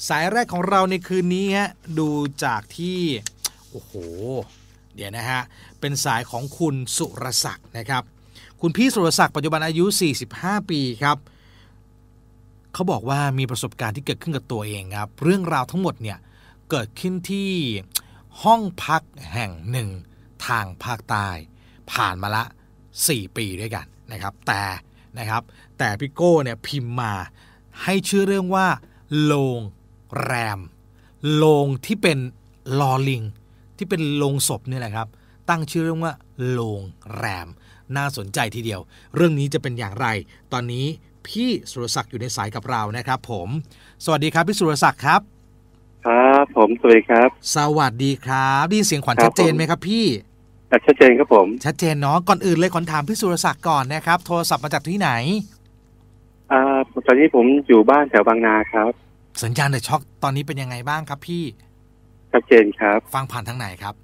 สายแรกของเราในคืนนี้ฮะดูจากที่โอ้โหเดี๋ยวนะฮะเป็นสายของคุณสุรศักดิ์นะครับคุณพี่สุรศักดิ์ปัจจุบันอายุ45ปีครับเขาบอกว่ามีประสบการณ์ที่เกิดขึ้นกับตัวเองครับเรื่องราวทั้งหมดเนี่ยเกิดขึ้นที่ห้องพักแห่งหนึ่งทางภาคใต้ผ่านมาละ4 ปีด้วยกันนะครับแต่พี่โก้เนี่ยพิมพ์มาให้ชื่อเรื่องว่าโรงแรมโรงที่เป็นลอลิงที่เป็นโรงศพนี่แหละครับตั้งชื่อเรื่องว่าโรงแรมน่าสนใจทีเดียวเรื่องนี้จะเป็นอย่างไรตอนนี้พี่สุรศักดิ์อยู่ในสายกับเรานะครับผมสวัสดีครับพี่สุรศักดิ์ครับครับผมสวัสดีครับสวัสดีครับได้ยินเสียงขวัญชัดเจนไหมครับพี่ชัดเจนครับผมชัดเจนเนาะก่อนอื่นเลยขอถามพี่สุรศักดิ์ก่อนนะครับโทรศัพท์มาจากที่ไหนตอนนี้ผมอยู่บ้านแถวบางนาครับสัญญาณเดอะช็อคตอนนี้เป็นยังไงบ้างครับพี่ชัดเจนครับฟังผ่านทางไหนครับ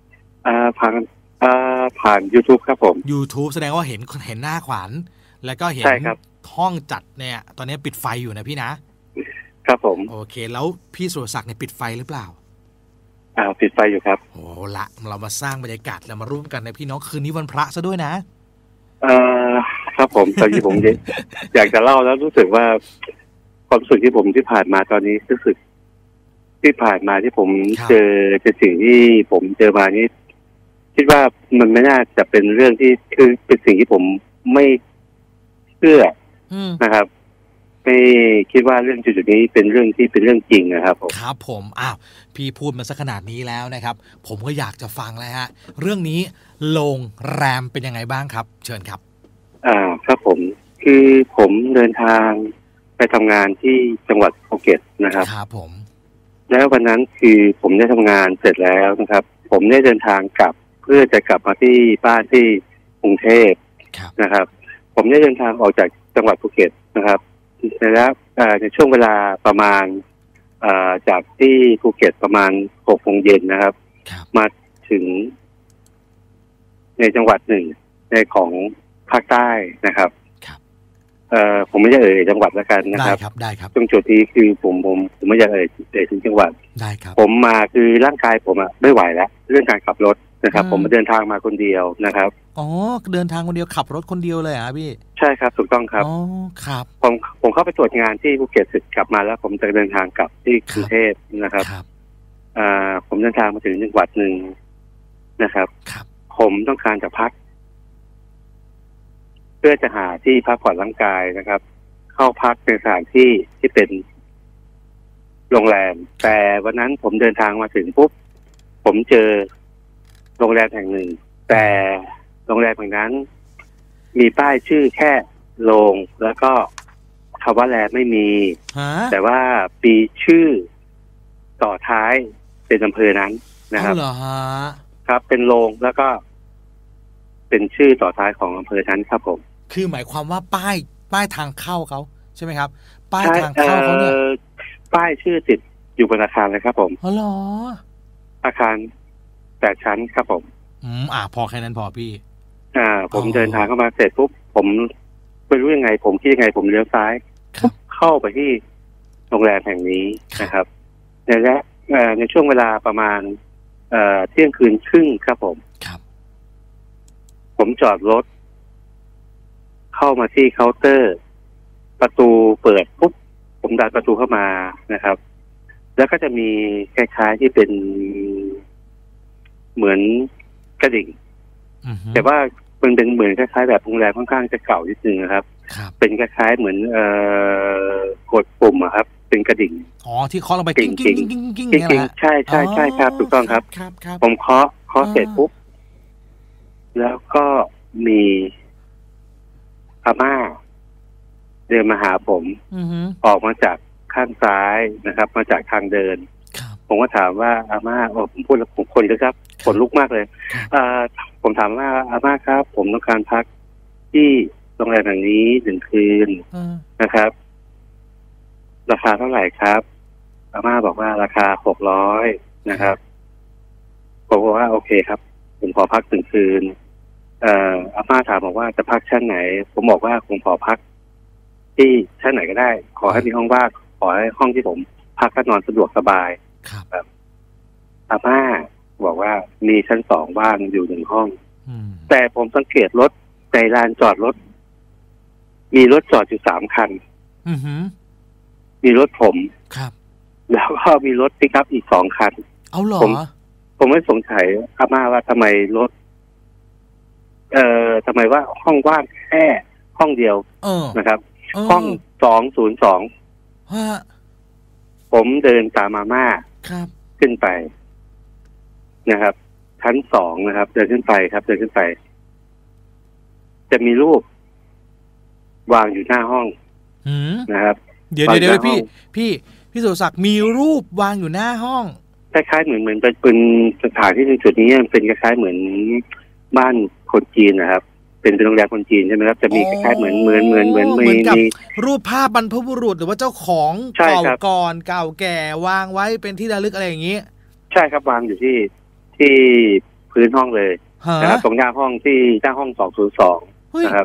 ผ่าน YouTube ครับผม YouTube แสดงว่าเห็นหน้าขวัญแล้วก็เห็นห้องจัดเนี่ยตอนนี้ปิดไฟอยู่นะพี่นะครับผมโอเคแล้วพี่สุรศักดิ์เนี่ยปิดไฟหรือเปล่าปิดไฟอยู่ครับโอ้ละเรามาสร้างบรรยากาศแล้วมาร่วมกันในพี่น้องคืนนี้วันพระซะด้วยนะครับผมตอนนี้ผม อยากจะเล่าแล้วรู้สึกว่าความรู้สึกที่ผมที่ผ่านมาตอนนี้รู้สึกที่ผ่านมาที่ผมเจอสิ่งที่ผมเจอมานี้คิดว่ามันไม่น่าจะเป็นเรื่องที่คือเป็นสิ่งที่ผมไม่เชื่อนะครับไม่คิดว่าเรื่องจุดนี้เป็นเรื่องที่เป็นเรื่องจริงนะครับผมครับผมพี่พูดมาสักขนาดนี้แล้วนะครับผมก็อยากจะฟังแล้วฮะเรื่องนี้โรงแรมเป็นยังไงบ้างครับเชิญครับครับผมคือผมเดินทางไปทำงานที่จังหวัดภูเก็ตนะครับครับผมแล้ววันนั้นคือผมได้ทำงานเสร็จแล้วนะครับผมได้เดินทางกลับเพื่อจะกลับมาที่บ้านที่กรุงเทพนะครับผมได้เดินทางออกจากจังหวัดภูเก็ตนะครับแล้วในช่วงเวลาประมาณจากที่ภูเก็ตประมาณ6 โมงเย็นนะครับมาถึงในจังหวัดหนึ่งในของภาคใต้นะครับผมไม่อยากจังหวัดแล้วกันนะครับได้ครับตรงจุดนี้คือผมไม่อยากถึงจังหวัดได้ครับผมมาคือร่างกายผมไม่ไหวแล้วเรื่องการขับรถนะครับผมมาเดินทางมาคนเดียวนะครับเดินทางคนเดียวขับรถคนเดียวเลยพี่ใช่ครับถูกต้องครับครับผมเข้าไปตรวจงานที่ภูเก็ตเสร็จกลับมาแล้วผมจะเดินทางกลับที่กรุงเทพนะครับผมเดินทางมาถึงจังหวัดหนึ่งนะครับผมต้องการจะพักเพื่อจะหาที่พักผ่อนร่างกายนะครับเข้าพักในสถานที่ที่เป็นโรงแรมแต่วันนั้นผมเดินทางมาถึงปุ๊บผมเจอโรงแรมแห่งหนึ่งแต่โรงแรมแห่งนั้นมีป้ายชื่อแค่โรงแล้วก็คำว่าแรมไม่มีแต่ว่าปีชื่อต่อท้ายเป็นอำเภอนั้นนะครับครับเป็นโรงแล้วก็เป็นชื่อต่อท้ายของอำเภอนั้นครับผมคือหมายความว่าป้ายทางเข้าเขาใช่ไหมครับป้ายทางเข้าเขาเนี่ยป้ายชื่อติดอยู่บนอาคารเลยครับผมเหรออาคาร8 ชั้นครับผมพอแค่นั้นพอพี่ผมเดินทางเข้ามาเสร็จปุ๊บผมไม่รู้ยังไงผมคิดยังไงผมเลี้ยวซ้ายเข้าไปที่โรงแรมแห่งนี้นะครับในช่วงเวลาประมาณเที่ยงคืนครึ่งครับผมผมจอดรถเข้ามาที่เคาน์เตอร์ประตูเปิดปุ๊บผมดันประตูเข้ามานะครับแล้วก็จะมีคล้ายๆที่เป็นเหมือนกระดิ่งแต่ว่ามันเป็นเหมือนคล้ายๆแบบโรงแรมค่อนข้างจะเก่านิดนึงนะครับเป็นคล้ายๆเหมือนกดปุ่มครับเป็นกระดิ่งที่เคาะลงไปกิ้งกิ้งกิ้งกิ้งกิ้งใช่ใช่ใช่ครับถูกต้องครับผมเคาะเสร็จปุ๊บแล้วก็มีอาม่าเดินมาหาผมออกมาจากข้างซ้ายนะครับมาจากทางเดินผมก็ถามว่าอาม่าผมพูดแล้วผมคนเลยครับขนลุกมากเลยผมถามว่าอาม่าครับผมต้องการพักที่โรงแรมแห่งนี้1 คืนนะครับราคาเท่าไหร่ครับอาม่าบอกว่าราคา600นะครับผมบอกว่าโอเคครับผมขอพัก1 คืนอาม่าถามบอกว่าจะพักชั้นไหนผมบอกว่าผมขอพักที่ชั้นไหนก็ได้ขอให้มีห้องว่างขอให้ห้องที่ผมพักก็นอนสะดวกสบายครับอาม่าบอกว่ามีชั้น2ว่างอยู่1ห้องแต่ผมสังเกตรถในลานจอดรถมีรถจอดอยู่3คันมีรถผมครับแล้วก็มีรถปิกอัพอีก2คันเอาเหรอผมไม่สงสัยอาม่าว่าทำไมรถทำไมว่าห้องว่างแค่ห้องเดียวนะครับห้อง202ผมเดินตามอาม่าขึ้นไปนะครับชั้น2นะครับเดินขึ้นไปครับเดินขึ้นไปจะมีรูปวางอยู่หน้าห้องนะครับเดี๋ยวพี่สุรศักดิ์มีรูปวางอยู่หน้าห้องคล้ายๆเหมือนเป็นสถานที่ในจุดนี้เป็นคล้ายๆเหมือนบ้านคนจีนนะครับเป็นโรงแรมคนจีนใช่ไหมครับจะมีคล้ายๆเหมือนกับรูปภาพบรรพบุรุษหรือว่าเจ้าของเก่าก่อนเก่าแก่วางไว้เป็นที่ระลึกอะไรอย่างนี้ใช่ครับวางอยู่ที่พื้นห้องเลยนะครับตรงหน้าห้องที่หน้าห้อง202นะครับ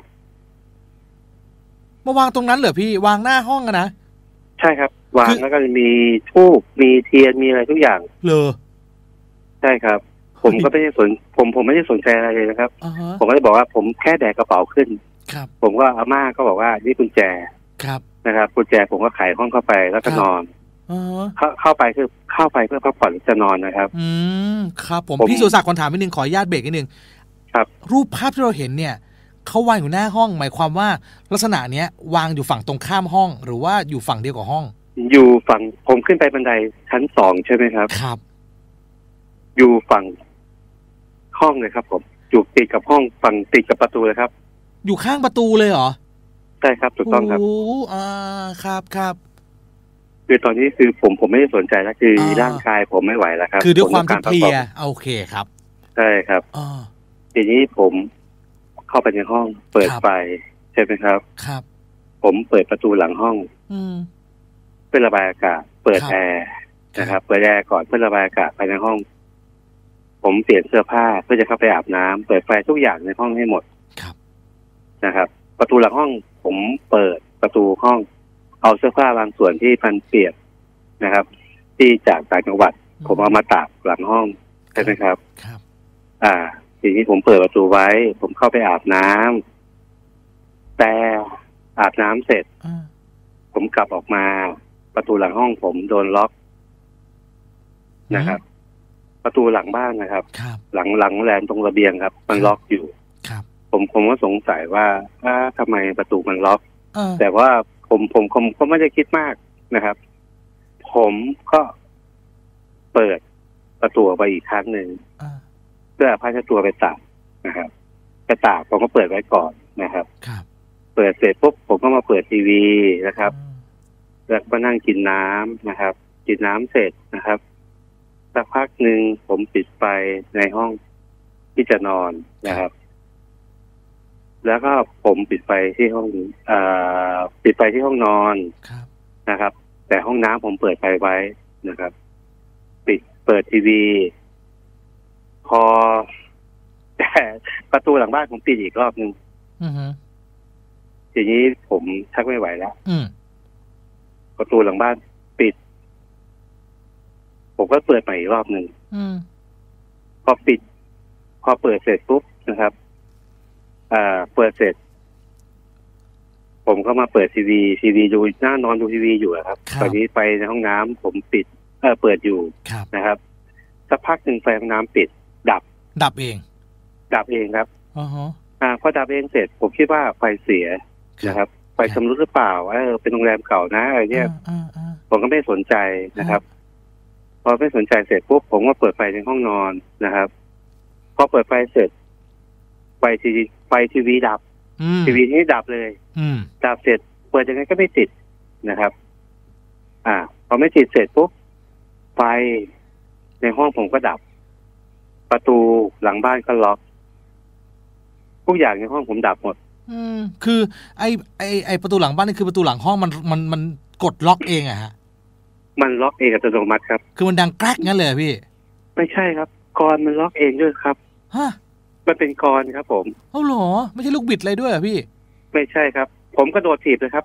มาวางตรงนั้นเหรอพี่วางหน้าห้องกันนะใช่ครับวางแล้วก็มีธูปมีเทียนมีอะไรทุกอย่างเลยใช่ครับผมก็ไม่ได้ผมไม่ได้สนใจอะไรเลยนะครับผมก็เลยบอกว่าผมแค่แดกกระเป๋าขึ้นผมก็อาม่าก็บอกว่านี่กุญแจนะครับกุญแจผมก็ไขห้องเข้าไปแล้วก็นอนเข้าไปเพื่อพักผ่อนจะนอนนะครับครับผมพี่สุรศักดิ์ขอถามนิดนึงขออนุญาตเบรกนิดนึงครับรูปภาพที่เราเห็นเนี่ยเขาวางอยู่หน้าห้องหมายความว่าลักษณะเนี้ยวางอยู่ฝั่งตรงข้ามห้องหรือว่าอยู่ฝั่งเดียวกับห้องอยู่ฝั่งผมขึ้นไปบันไดชั้น2ใช่ไหมครับครับอยู่ฝั่งห้องเลยครับผมอยู่ติดกับห้องฝั่งติดกับประตูเลยครับอยู่ข้างประตูเลยเหรอใช่ครับถูกต้องครับครับคือตอนนี้คือผมไม่ได้สนใจแล้วคือร่างกายผมไม่ไหวแล้วครับคือด้วยความที่เพลียโอเคครับใช่ครับทีนี้ผมเข้าไปในห้องเปิดไฟใช่ไหมครับครับผมเปิดประตูหลังห้องเพื่อระบายอากาศเปิดแอร์นะครับเปิดแอร์ก่อนเพื่อระบายอากาศภายในห้องผมเปลี่ยนเสื้อผ้าเพื่อจะเข้าไปอาบน้ำเปิดไฟทุกอย่างในห้องให้หมดนะครับประตูหลังห้องผมเปิดประตูห้องเอาเสื้อผ้าบางส่วนที่มันเปียกนะครับที่จากต่างจังหวัดผมเอามาตากหลังห้องใช่ไหมครับทีนี้ผมเปิดประตูไว้ผมเข้าไปอาบน้ำแต่อาบน้ำเสร็จผมกลับออกมาประตูหลังห้องผมโดนล็อกนะครับประตูหลังบ้านนะครับหลังแลนตรงระเบียงครับมันล็อกอยู่ผมก็สงสัยว่าทำไมประตูมันล็อกแต่ว่าผมก็ไม่ได้คิดมากนะครับผมก็เปิดประตูไปอีกครั้งหนึ่งเพื่อพาตัวไปตากนะครับไปตากผมก็เปิดไว้ก่อนนะครับเปิดเสร็จปุ๊บผมก็มาเปิดทีวีนะครับแล้วก็นั่งกินน้ำนะครับกินน้ำเสร็จนะครับสักพักหนึ่งผมปิดไฟในห้องที่จะนอนนะครับแล้วก็ผมปิดไฟที่ห้องปิดไฟที่ห้องนอนนะครับแต่ห้องน้ำผมเปิดไฟไว้นะครับเปิดทีวีพอแต่ประตูหลังบ้านผมปิดอีกรอบนึงทีนี้ผมชักไม่ไหวแล้วประตูหลังบ้านปิดผมก็เปิดใหม่อีกรอบนึงพอเปิดเสร็จปุ๊บนะครับเปิดเสร็จผมก็มาเปิดทีวีดูหน้านอนดูทีวีอยู่ครับตอนนี้ไฟในห้องน้ำผมปิดเปิดอยู่นะครับสักพักหนึ่งไฟห้องน้ำปิดดับเองครับพอดับเองเสร็จผมคิดว่าไฟเสียนะครับไฟชำรุดหรือเปล่าเป็นโรงแรมเก่านะอะไรเงี้ยผมก็ไม่สนใจนะครับพอไม่สนใจเสร็จปุ๊บผมก็เปิดไฟในห้องนอนนะครับพอเปิดไฟเสร็จไฟทีวีดับทีวีนี้ดับเลยดับเสร็จเปิดยังไงก็ไม่ติดนะครับพอไม่ติดเสร็จปุ๊บไฟในห้องผมก็ดับประตูหลังบ้านก็ล็อกทุกอย่างในห้องผมดับหมดคือไอประตูหลังบ้านนี่คือประตูหลังห้องมันกดล็อกเองอะฮะมันล็อกเองอัตโนมัติครับคือมันดังแกรกงั้นเลยพี่ไม่ใช่ครับกรมันล็อกเองด้วยครับฮะมันเป็นกรครับผมเหรอไม่ใช่ลูกบิดอะไรด้วยเหรอพี่ไม่ใช่ครับผมกระโดดถีบเลยครับ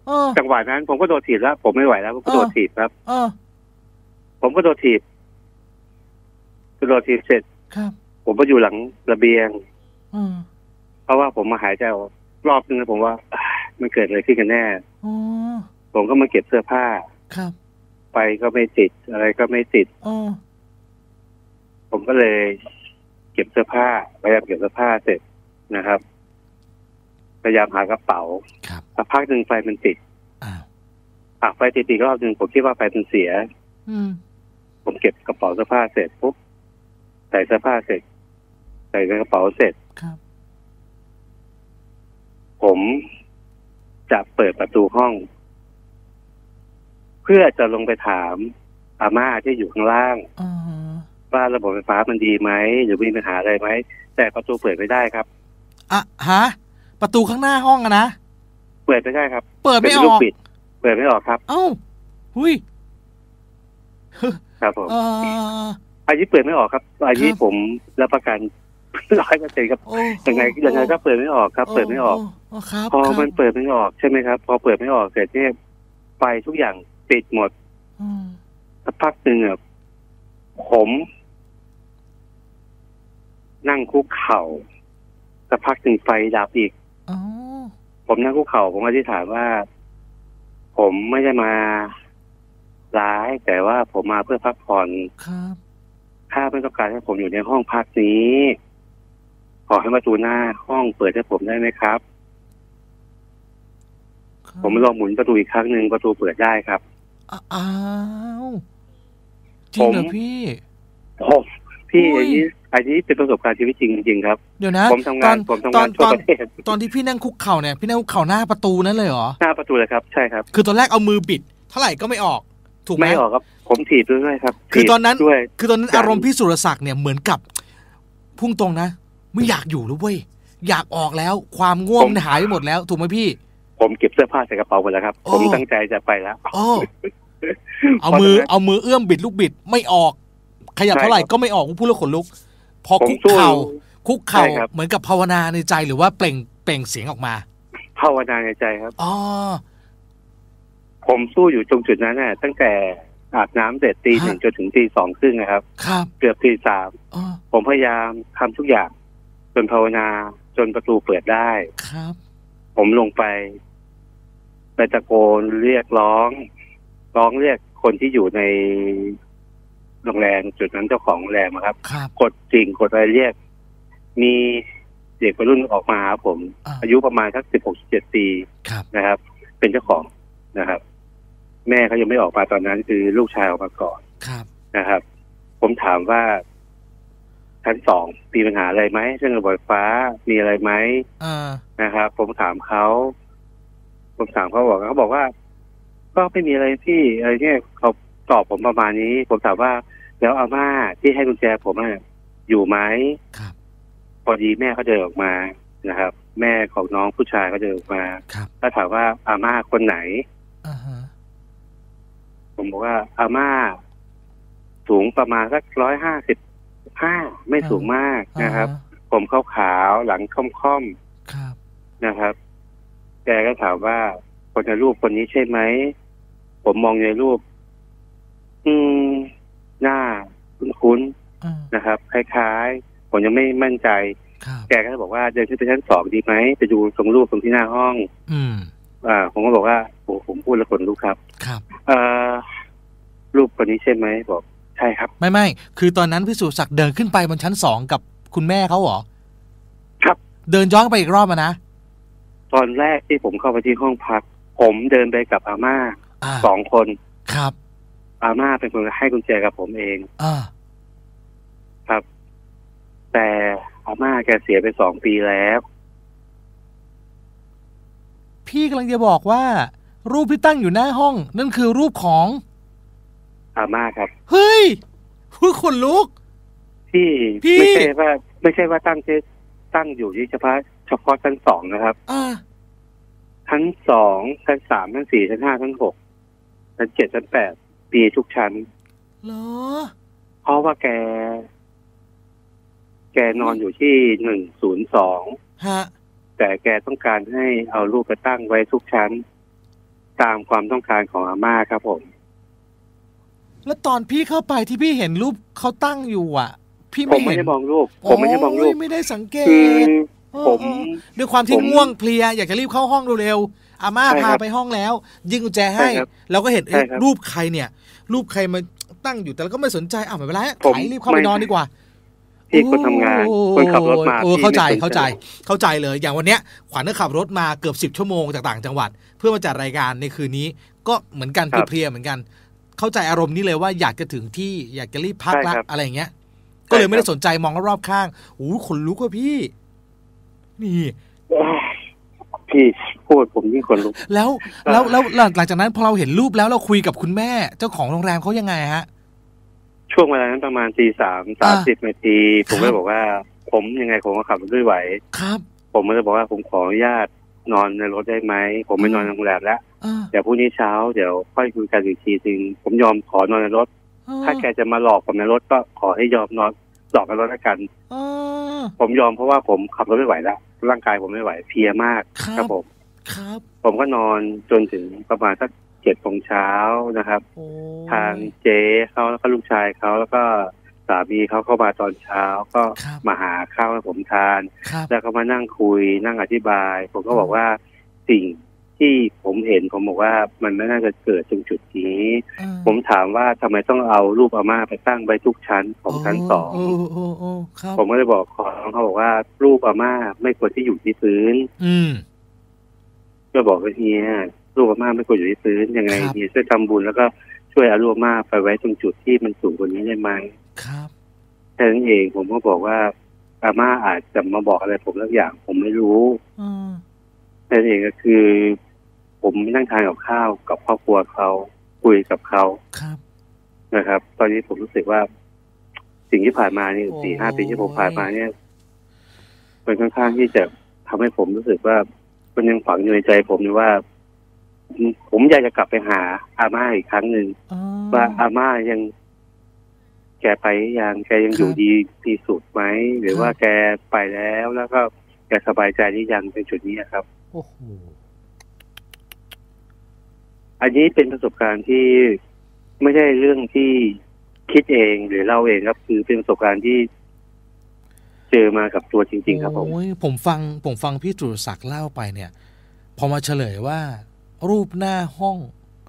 จังหวะนั้นผมก็โดดถีบแล้วผมไม่ไหวแล้วผมก็โดดถีบครับผมก็โดดถีบเสร็จครับผมก็อยู่หลังระเบียงเพราะว่าผมมาหายใจรอบนึงผมว่ามันเกิดอะไรขึ้นกันแน่ผมก็มาเก็บเสื้อผ้าครับไฟก็ไม่ติดอะไรก็ไม่ติดผมก็เลยเก็บเสื้อผ้าพยายามเก็บเสื้อผ้าเสร็จนะครับพยายามหากระเป๋าสักพักหนึ่งไฟมันติดไฟติดอีกรอบหนึ่งผมคิดว่าไฟมันเสียผมเก็บกระเป๋าเสื้อผ้าเสร็จปุ๊บใส่เสื้อผ้าเสร็จใส่ในกระเป๋าเสร็จผมจะเปิดประตูห้องเพื่อจะลงไปถามอาม่าที่อยู่ข้างล่างว่าระบบไฟฟ้ามันดีไหมหรือมีปัญหาอะไรไหมแต่ประตูเปิดไม่ได้ครับประตูข้างหน้าห้องนะเปิดไม่ได้ครับเปิดไม่ออกเปิดไม่ออกครับหุยครับผมอันนี้เปิดไม่ออกครับอันนี้ผมรับประกัน100%ครับยังไงก็เปิดไม่ออกครับเปิดไม่ออกพอมันเปิดไม่ออกใช่ไหมครับพอเปิดไม่ออกเสร็จเนี่ยไฟทุกอย่างติดหมดสักพักหนึ่งผมนั่งคุกเข่าสักพักหนึ่งไฟดับอีกผมนั่งคุกเข่าผมอธิษฐานว่าผมไม่ได้มาร้ายแต่ว่าผมมาเพื่อพักผ่อนถ้าไม่ต้องการให้ผมอยู่ในห้องพักนี้ขอให้ประตูหน้าห้องเปิดให้ผมได้ไหมครับผมลองหมุนประตูอีกครั้งหนึ่งประตูเปิดได้ครับจริงเหรอพี่อันนี้เป็นประสบการณ์ชีวิตจริงๆครับเดี๋ยวนะผมทำงานทั่วประเทศตอนที่พี่นั่งคุกเข่าเนี่ยพี่นั่งคุกเข่าหน้าประตูนั่นเลยเหรอหน้าประตูเลยครับใช่ครับคือตอนแรกเอามือบิดเท่าไหร่ก็ไม่ออกถูกไหมไม่ออกครับผมถีบด้วยครับคือตอนนั้นอารมณ์พี่สุรศักดิ์เนี่ยเหมือนกับพุ่งตรงนะไม่อยากอยู่แล้วเว้ยอยากออกแล้วความง่วงหายไปหมดแล้วถูกไหมพี่ผมเก็บเสื้อผ้าใส่กระเป๋าหมดแล้วครับผมตั้งใจจะไปแล้วเอามือเอื้อมบิดลูกบิดไม่ออกขยับเท่าไหร่ก็ไม่ออกพูดแล้วขนลุกพอคุกเข่าเหมือนกับภาวนาในใจหรือว่าเปล่งเสียงออกมาภาวนาในใจครับผมสู้อยู่ตรงจุดนั้นตั้งแต่อาบน้ำเสร็จตี 1จนถึงตี 2 ครึ่งนะครับเกือบตี 3ผมพยายามทำทุกอย่างจนภาวนาจนประตูเปิดได้ครับผมลงไปตะโกนเรียกร้องเรียกคนที่อยู่ในโรงแรมจุดนั้นเจ้าของโรงแรมครับกดอะไรเรียกมีเด็กวัยรุ่นออกมาครับผมอายุประมาณสัก16-17 ปีนะครับเป็นเจ้าของนะครับแม่เขายังไม่ออกมาตอนนั้นคือลูกชายออกมาก่อนนะครับผมถามว่าชั้น 2มีปัญหาอะไรไหมเรื่องระบบไฟฟ้ามีอะไรไหมนะครับผมถามเขาบอกว่าก็ไม่มีอะไรที่อะไรเนี่ยเขาตอบผมประมาณนี้ผมถามว่าแล้วอาม่าที่ให้กุญแจผมอยู่ไหมพอดีแม่เขาเดินออกมานะครับแม่ของน้องผู้ชายเขาเดินออกมาแล้วถามว่าอาม่าคนไหนผมบอกว่าอาม่าสูงประมาณสัก155ไม่สูงมากนะครับผมขาวๆหลังค่อมๆนะครับแกก็ถามว่าคนในรูปคนนี้ใช่ไหมผมมองในรูปหน้าคุ้นๆนะครับคล้ายๆผมยังไม่มั่นใจแกก็บอกว่าเดินขึ้นไปชั้น 2ดีไหมไปดูตรงรูปตรงที่หน้าห้องผมก็บอกว่าโอ้ผมพูดแล้วขนลุกครับรูปคนนี้ใช่ไหมบอกใช่ครับไม่คือตอนนั้นพี่สุศักดิ์เดินขึ้นไปบนชั้น 2กับคุณแม่เขาเหรอครับเดินย้อนไปอีกรอบนะตอนแรกที่ผมเข้าไปที่ห้องพักผมเดินไปกับอาม่า2 คนครับอาม่าเป็นคนให้กุญแจกับผมเองครับแต่อาม่าแกเสียไป2 ปีแล้วพี่กำลังจะบอกว่ารูปที่ตั้งอยู่หน้าห้องนั่นคือรูปของอาม่าครับเฮ้ยขนลุกพี่ไม่ใช่ว่าตั้งอยู่ที่เฉพาะชั้น 2นะครับชั้น 2ชั้น 3ชั้น 4ชั้น 5ชั้น 6ชั้น 7ชั้น 8ปีทุกชั้นเหรอเพราะว่าแกนอนอยู่ที่102แต่แกต้องการให้เอารูปไปตั้งไว้ทุกชั้นตามความต้องการของอาม่าครับผมแล้วตอนพี่เข้าไปที่พี่เห็นรูปเขาตั้งอยู่อ่ะพี่ผมไม่ได้มองรูปผมไม่ได้มองรูปไม่ได้สังเกตผมด้วยความที่ง่วงเพลียอยากจะรีบเข้าห้องเร็วๆอาม่าพาไปห้องแล้วยิงกุญแจให้เราก็เห็นรูปใครเนี่ยรูปใครมาตั้งอยู่แต่เราก็ไม่สนใจไม่เป็นไรไถรีบเข้าไปนอนดีกว่าพี่คนทำงานคนขับรถมาเข้าใจเลยอย่างวันเนี้ยขวัญก็ขับรถมาเกือบ10 ชั่วโมงจากต่างจังหวัดเพื่อมาจัดรายการในคืนนี้ก็เหมือนกันเพลียเหมือนกันเข้าใจอารมณ์นี้เลยว่าอยากจะถึงที่อยากจะรีบพักละอะไรอย่างเงี้ยก็เลยไม่ได้สนใจมองรอบข้างขนลุกว่ะพี่นี่พี่พูดผมยิ่งขนลุกแล้วหลังจากนั้นพอเราเห็นรูปแล้วเราคุยกับคุณแม่เจ้าของโรงแรมเขายังไงฮะช่วงเวลานั้นประมาณ3:30 นาทีผมก็บอกว่าผมยังไงผมก็ขับรถด้วยไหวครับผมก็เลยบอกว่าผมขออนุญาตนอนในรถได้ไหมผมไม่นอนในโรงแรมแล้วเดี๋ยวพรุ่งนี้เช้าเดี๋ยวค่อยคุยกันอีกทีนึงผมยอมขอนอนในรถถ้าแกจะมาหลอกผมในรถก็ขอให้ยอมนอนหลอกในรถแล้วกันผมยอมเพราะว่าผมขับรถไม่ไหวแล้วร่างกายผมไม่ไหวเพลียมากครับผมก็นอนจนถึงประมาณสัก7 โมงเช้านะครับทางเจ๊เขาแล้วก็ลูกชายเขาแล้วก็สามีเขาเข้ามาตอนเช้าก็มาหาข้าวให้ผมทานแล้วก็มานั่งคุยนั่งอธิบายผมก็บอกว่าสิ่งที่ผมเห็นผมบอกว่ามันไม่น่าจะเกิดตรงจุดนี้ผมถามว่าทำไมต้องเอารูปอาม่าไปตั้งไว้ทุกชั้นของชั้น2ผมก็เลยบอกเขาบอกว่ารูปอาม่าไม่ควรที่อยู่ที่พื้นก็บอกว่าเนี่ยรูปอาม่าไม่ควรอยู่ที่พื้นยังไงเนี่ยช่วยทำบุญแล้วก็ช่วยเอารูปอาม่าไปไว้ตรงจุดที่มันสูงกว่านี้ได้ไหมครับแค่นั้นเองผมก็บอกว่าอาม่าอาจจะมาบอกอะไรผมสักอย่างผมไม่รู้แค่นั้นเองก็คือผมนั่งทานกับข้าวกับครอบครัวเขาคุยกับเขานะครับตอนนี้ผมรู้สึกว่าสิ่งที่ผ่านมานี่4-5 ปีที่ผมผ่านมาเนี่ยมันค่อนข้างที่จะทำให้ผมรู้สึกว่ามันยังฝังอยู่ในใจผมอยู่ว่าผมอยากจะกลับไปหาอาม่าอีกครั้งหนึ่งว่าอาม่ายังแกไปยังแกยังอยู่ดีที่สุดไหมหรือว่าแกไปแล้วก็แกสบายใจที่ยังในจุดนี้ครับโอ้โหอันนี้เป็นประสบการณ์ที่ไม่ใช่เรื่องที่คิดเองหรือเล่าเองครับคือเป็นประสบการณ์ที่เจอมากับตัวจริงๆครับผมฟังพี่สุรศักดิ์เล่าไปเนี่ยพอมาเฉลยว่ารูปหน้าห้อง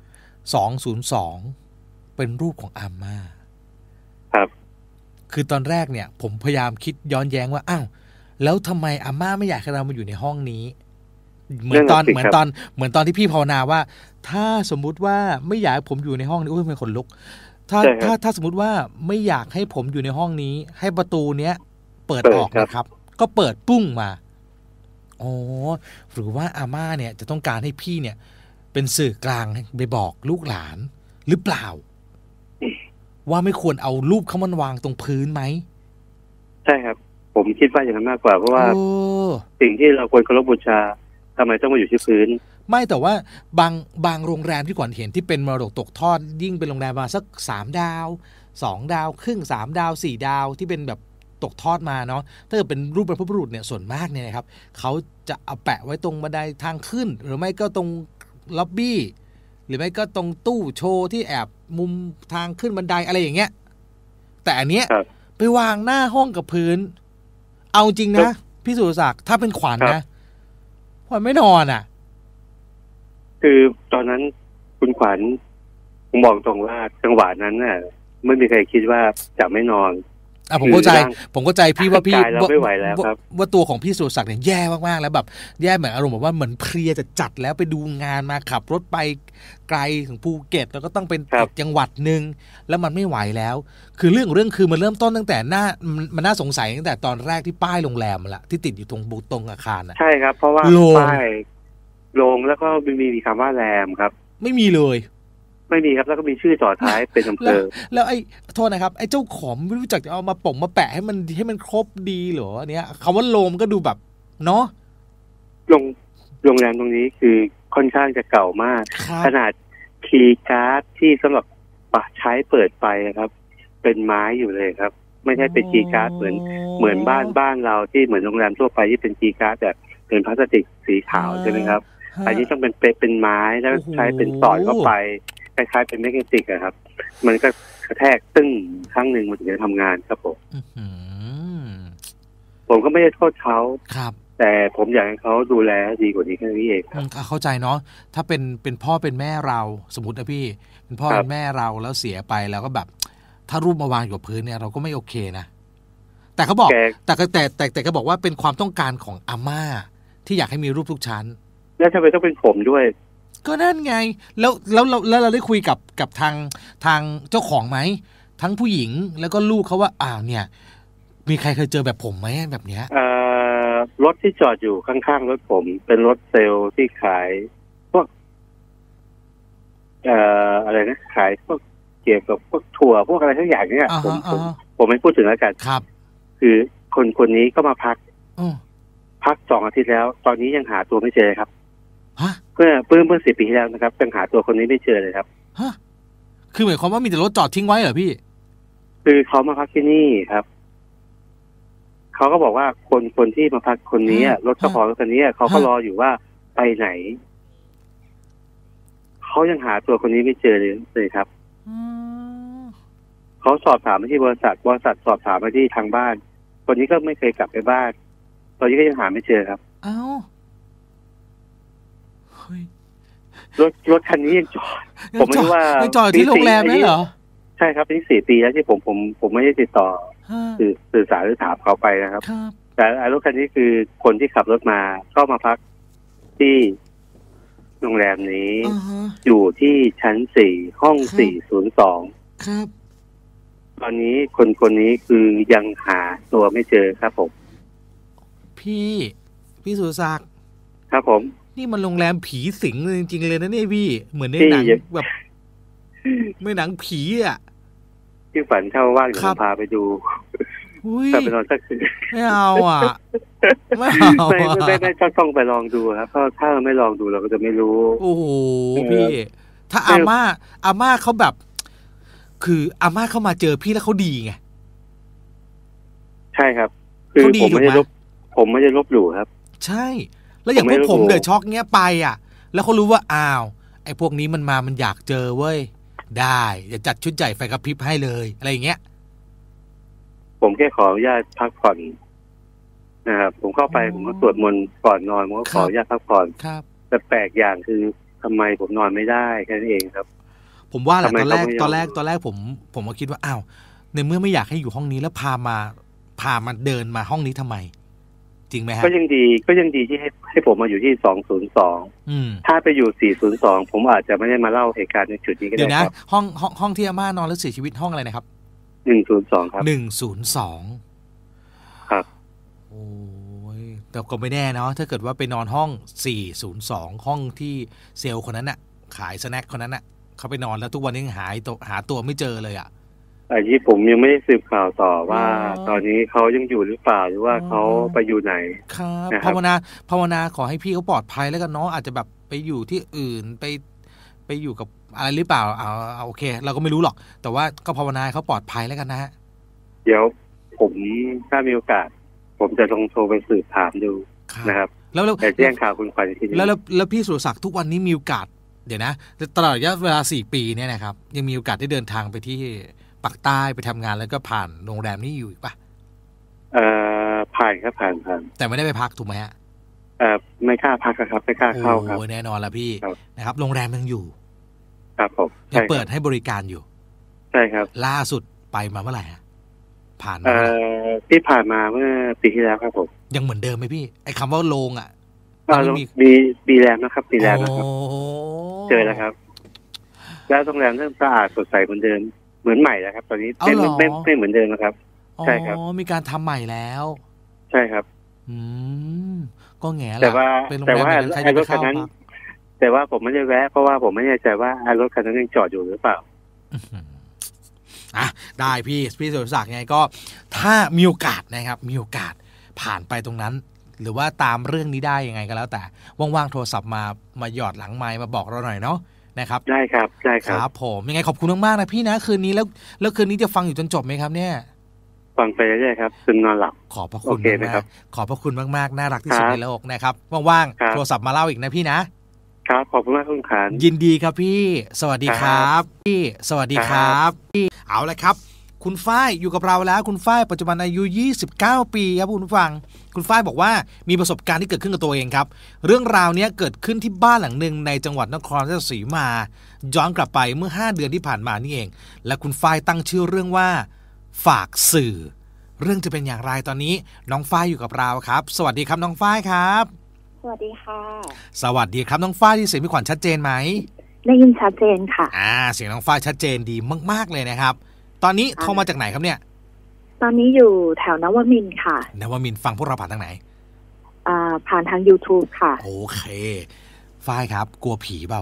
202เป็นรูปของอาม่าครับคือตอนแรกเนี่ยผมพยายามคิดย้อนแย้งว่าอ้าวแล้วทำไมอาม่าไม่อยากให้เรามาอยู่ในห้องนี้เหมือนตอนที่พี่ภาวนาว่าถ้าสมมุติว่าไม่อยากให้ผมอยู่ในห้องนี้เป็นคนลุกถ้าสมมุติว่าไม่อยากให้ผมอยู่ในห้องนี้ให้ประตูเนี้ยเปิดออกนะครับก็เปิดปุ้งมาอ๋อหรือว่าอาม่าเนี่ยจะต้องการให้พี่เนี่ยเป็นสื่อกลางไปบอกลูกหลานหรือเปล่าว่าไม่ควรเอารูปเขามันวางตรงพื้นไหมใช่ครับผมคิดว่าอย่างนั้นมากกว่าเพราะว่าสิ่งที่เราควรเคารพบูชาทำไมต้องมาอยู่ที่พื้นไม่แต่ว่าบางโรงแรมที่ขวัญเห็นที่เป็นมรดกตกทอดยิ่งเป็นโรงแรมมาสัก3 ดาว2 ดาวครึ่ง3 ดาว4 ดาวที่เป็นแบบตกทอดมาเนาะถ้าเกิดเป็นรูปบรรพบุรุษเนี่ยส่วนมากเนี่ยนะครับเขาจะเอาแปะไว้ตรงบันไดทางขึ้นหรือไม่ก็ตรงล็อบบี้หรือไม่ก็ตรงตู้โชว์ที่แอบมุมทางขึ้นบันไดอะไรอย่างเงี้ยแต่อันเนี้ยไปวางหน้าห้องกับพื้นเอาจริงนะพี่สุรศักดิ์ถ้าเป็นขวัญนะขวัญไม่นอนอ่ะคือตอนนั้นคุณขวัญผมบอกตรงว่าจังหวะนั้นน่ะไม่มีใครคิดว่าจะไม่นอนผมเข้าใจพี่ว่าพี่ไม่ไหวแล้วครับว่าตัวของพี่สุรศักดิ์เนี่ยแย่มากๆแล้วแบบแย่เหมือนอารมณ์แบบว่าเหมือนเพลียจะจัดแล้วไปดูงานมาขับรถไปไกลถึงภูเก็ตแล้วก็ต้องเป็นจังหวัดนึงแล้วมันไม่ไหวแล้วคือเรื่องคือมันเริ่มต้นตั้งแต่มันน่าสงสัยตั้งแต่ตอนแรกที่ป้ายโรงแรมละที่ติดอยู่ตรงอาคารใช่ครับเพราะว่าป้ายลงแล้วก็มีคำว่าแรมครับไม่มีเลยไม่มีครับแล้วก็มีชื่อต่อท้ายเป็นอำเภอแล้วไอ้โทษนะครับไอ้เจ้าของไม่รู้จักจะเอามาแปะให้มันครบดีเหรออันเนี้ยคำว่าโลมก็ดูแบบเนาะโรงแรมตรงนี้คือค่อนข้างจะเก่ามากขนาดคีย์การ์ดที่สำหรับใช้เปิดไปครับเป็นไม้อยู่เลยครับไม่ใช่เป็นคีย์การ์ดเหมือนบ้านเราที่เหมือนโรงแรมทั่วไปที่เป็นคีย์การ์ดแบบเป็นพลาสติกสีขาวใช่ไหมครับอันนี้ต้องเป็นไม้แล้วใช้เป็นสอดเข้าไปคล้ายๆเป็นแมกเนติกอะครับมันก็กระแทกตึ้งครั้งหนึ่งมันถึงจะทำงานครับผมก็ไม่ได้โทษเขาครับแต่ผมอยากให้เขาดูแลดีกว่านี้แค่นี้เองเข้าใจเนาะถ้าเป็นพ่อเป็นแม่เราสมมตินะพี่เป็นพ่อเป็นแม่เราแล้วเสียไปแล้วก็แบบถ้ารูปมาวางอยู่กับพื้นเนี่ยเราก็ไม่โอเคนะแต่เขาบอกแต่ก็บอกว่าเป็นความต้องการของอาม่าที่อยากให้มีรูปทุกชั้นแล้วทำไมต้องเป็นผมด้วยก็นั่นไงแล้วเราได้คุยกับทางเจ้าของไหมทั้งผู้หญิงแล้วก็ลูกเขาว่าเนี่ยมีใครเคยเจอแบบผมไหมแบบเนี้ยรถที่จอดอยู่ข้างๆรถผมเป็นรถเซลล์ที่ขายพวกอะไรนะขายพวกเกี่ยวกับพวกถั่วพวกอะไรทั้งอย่างเนี่ยผมไม่พูดถึงแล้วกันครับคือคนนี้ก็มาพัก2 อาทิตย์แล้วตอนนี้ยังหาตัวไม่เจอครับเมื่อ10 ปีที่แล้วนะครับยังหาตัวคนนี้ไม่เจอเลยครับคือหมายความว่ามีแต่รถจอดทิ้งไว้เหรอพี่คือเขามาพักที่นี่ครับเขาก็บอกว่าคนที่มาพักคนนี้รถเจ้าของรถคันนี้เขาก็รออยู่ว่าไปไหนเขายังหาตัวคนนี้ไม่เจอเลยครับเขาสอบถามไปที่บริษัทสอบถามไปที่ทางบ้านคนนี้ก็ไม่เคยกลับไปบ้านตอนนี้ก็ยังหาไม่เจอครับรถคันนี้ยังจอดผมไม่รู้ว่าจอดที่โรงแรมนี่เหรอใช่ครับนี่4 ปีแล้วที่ผมไม่ได้ติดต่อสื่อสารหรือถามเขาไปนะครับแต่รถคันนี้คือคนที่ขับรถมาก็มาพักที่โรงแรมนี้อยู่ที่ชั้น4ห้อง402 ครับตอนนี้คนนี้คือยังหาตัวไม่เจอครับผมพี่สุรศักดิ์ครับผมนี่มันโรงแรมผีสิงจริงๆเลยนะเนี่ยพี่เหมือนในหนังแบบไม่หนังผีที่ฝันเช่าว่างอยู่พาไปดูแต่ไปนอนสักคืนไม่เอาไม่ต้องไปลองดูครับเพราะถ้าเราไม่ลองดูเราก็จะไม่รู้โอ้โหพี่ถ้าอาม่าเขาแบบคืออาม่าเข้ามาเจอพี่แล้วเขาดีไงใช่ครับคือผมไม่ได้ลบหลู่ครับใช่แล้วอย่างพวกผมเดือดช็อกเงี้ยไปแล้วเขารู้ว่าไอ้พวกนี้มันอยากเจอเว้ยได้จะจัดชุดใหญ่ไฟกระพริบให้เลยอะไรอย่างเงี้ยผมแค่ขออนุญาตพักผ่อนนะครับผมเข้าไปผมก็สวดมนต์ก่อนนอนผมก็ขออนุญาตพักผ่อนแต่แปลกอย่างคือทำไมผมนอนไม่ได้แค่นั้นเองครับผมว่าแหละตอนแรกผมก็คิดว่าในเมื่อไม่อยากให้อยู่ห้องนี้แล้วพามาเดินมาห้องนี้ทำไมจริงไหมฮะก็ยังดีที่ให้ผมมาอยู่ที่202ถ้าไปอยู่402ผมอาจจะไม่ได้มาเล่าเหตุการณ์ในจุดนี้ก็ได้ครับเดี๋ยวนะห้องที่อาม่านอนแล้วเสียชีวิตห้องอะไรนะครับ 102ครับ 102ครับโอ้ยแต่ก็ไม่แน่เนาะถ้าเกิดว่าไปนอนห้อง402ห้องที่เซลล์คนนั้นน่ะขายสแน็คคนนั้นน่ะเขาไปนอนแล้วทุกวันนี้หาตัวไม่เจอเลยอันนี้ผมยังไม่ได้สืบข่าวต่อว่าตอนนี้เขายังอยู่หรือเปล่าหรือว่าเขาไปอยู่ไหนครับภาวนาขอให้พี่เขาปลอดภัยแล้วกันเนาะอาจจะแบบไปอยู่ที่อื่นไปอยู่กับอะไรหรือเปล่าโอเคเราก็ไม่รู้หรอกแต่ว่าก็ภาวนาเขาปลอดภัยแล้วกันนะฮะเดี๋ยวผมถ้ามีโอกาสผมจะลองโทรไปสืบถามดูนะครับแล้วแต่แจ้งข่าวคุณขวัญทีนี้แล้วพี่สุรศักดิ์ทุกวันนี้มีโอกาสเดี๋ยวนะตลอดระยะเวลา4 ปีเนี่ยนะครับยังมีโอกาสได้เดินทางไปที่ปักใต้ไปทำงานแล้วก็ผ่านโรงแรมนี้อยู่อีกปะผ่านครับผ่านแต่ไม่ได้ไปพักถูกไหมฮะไม่กล้าพักครับไม่กล้าเข้าครับแน่นอนละพี่นะครับโรงแรมยังอยู่ครับผมยังเปิดให้บริการอยู่ใช่ครับล่าสุดไปมาเมื่อไหร่ฮะผ่านที่ผ่านมาเมื่อปีที่แล้วครับผมยังเหมือนเดิมไหมพี่ไอ้คำว่าโรงมีแรมนะครับมีแรมนะครับเจอแล้วครับแล้วโรงแรมเริ่มสะอาดสดใสเหมือนเดิมเหมือนใหม่แล้วครับตอนนี้ไม่เหมือนเดิมนะครับใช่ครับมีการทำใหม่แล้วใช่ครับก็แง่ละแต่ว่าไอ้รถคันนั้นแต่ว่าผมไม่ได้แวะเพราะว่าผมไม่แน่ใจว่าไอ้รถคันนั้นยังจอดอยู่หรือเปล่าได้พี่สุรศักดิ์ไงก็ถ้ามีโอกาสนะครับมีโอกาสผ่านไปตรงนั้นหรือว่าตามเรื่องนี้ได้ยังไงก็แล้วแต่ว่างๆโทรศัพท์มาหยอดหลังไมค์มาบอกเราหน่อยเนาะนะครับได้ครับผมยังไงขอบคุณมากๆนะพี่นะคืนนี้แล้วคืนนี้จะฟังอยู่จนจบไหมครับเนี่ยฟังไปเรื่อยๆครับซึมนอนหลับขอบพระคุณมากขอบพระคุณมากๆน่ารักที่สุดในโลกนะครับว่างๆโทรศัพท์มาเล่าอีกนะพี่นะครับขอบคุณมากคุณขานยินดีครับพี่สวัสดีครับพี่สวัสดีครับพี่เอาละครับคุณฝ้ายอยู่กับเราแล้วคุณฝ้ายปัจจุบันอายุ29ปีครับคุณผู้ฟังคุณฝ้ายบอกว่ามีประสบการณ์ที่เกิดขึ้นกับตัวเองครับเรื่องราวนี้เกิดขึ้นที่บ้านหลังหนึ่งในจังหวัดนครราชสีมาย้อนกลับไปเมื่อ5 เดือนที่ผ่านมานี่เองและคุณฝ้ายตั้งชื่อเรื่องว่าฝากสื่อเรื่องจะเป็นอย่างไรตอนนี้น้องฝ้ายอยู่กับเราครับสวัสดีครับน้องฝ้ายครับสวัสดีค่ะสวัสดีครับน้องฝ้ายที่เสียงพี่ขวัญชัดเจนไหมได้ยินชัดเจนค่ะเสียงน้องฝ้ายชัดเจนดีมากๆเลยนะครับตอนนี้โทรมาจากไหนครับเนี่ยตอนนี้อยู่แถวนวมินทร์ค่ะนวมินทร์ฟังพวกเราผ่านทางไหนผ่านทาง YouTube ค่ะโอเคฝ้ายครับกลัวผีเปล่า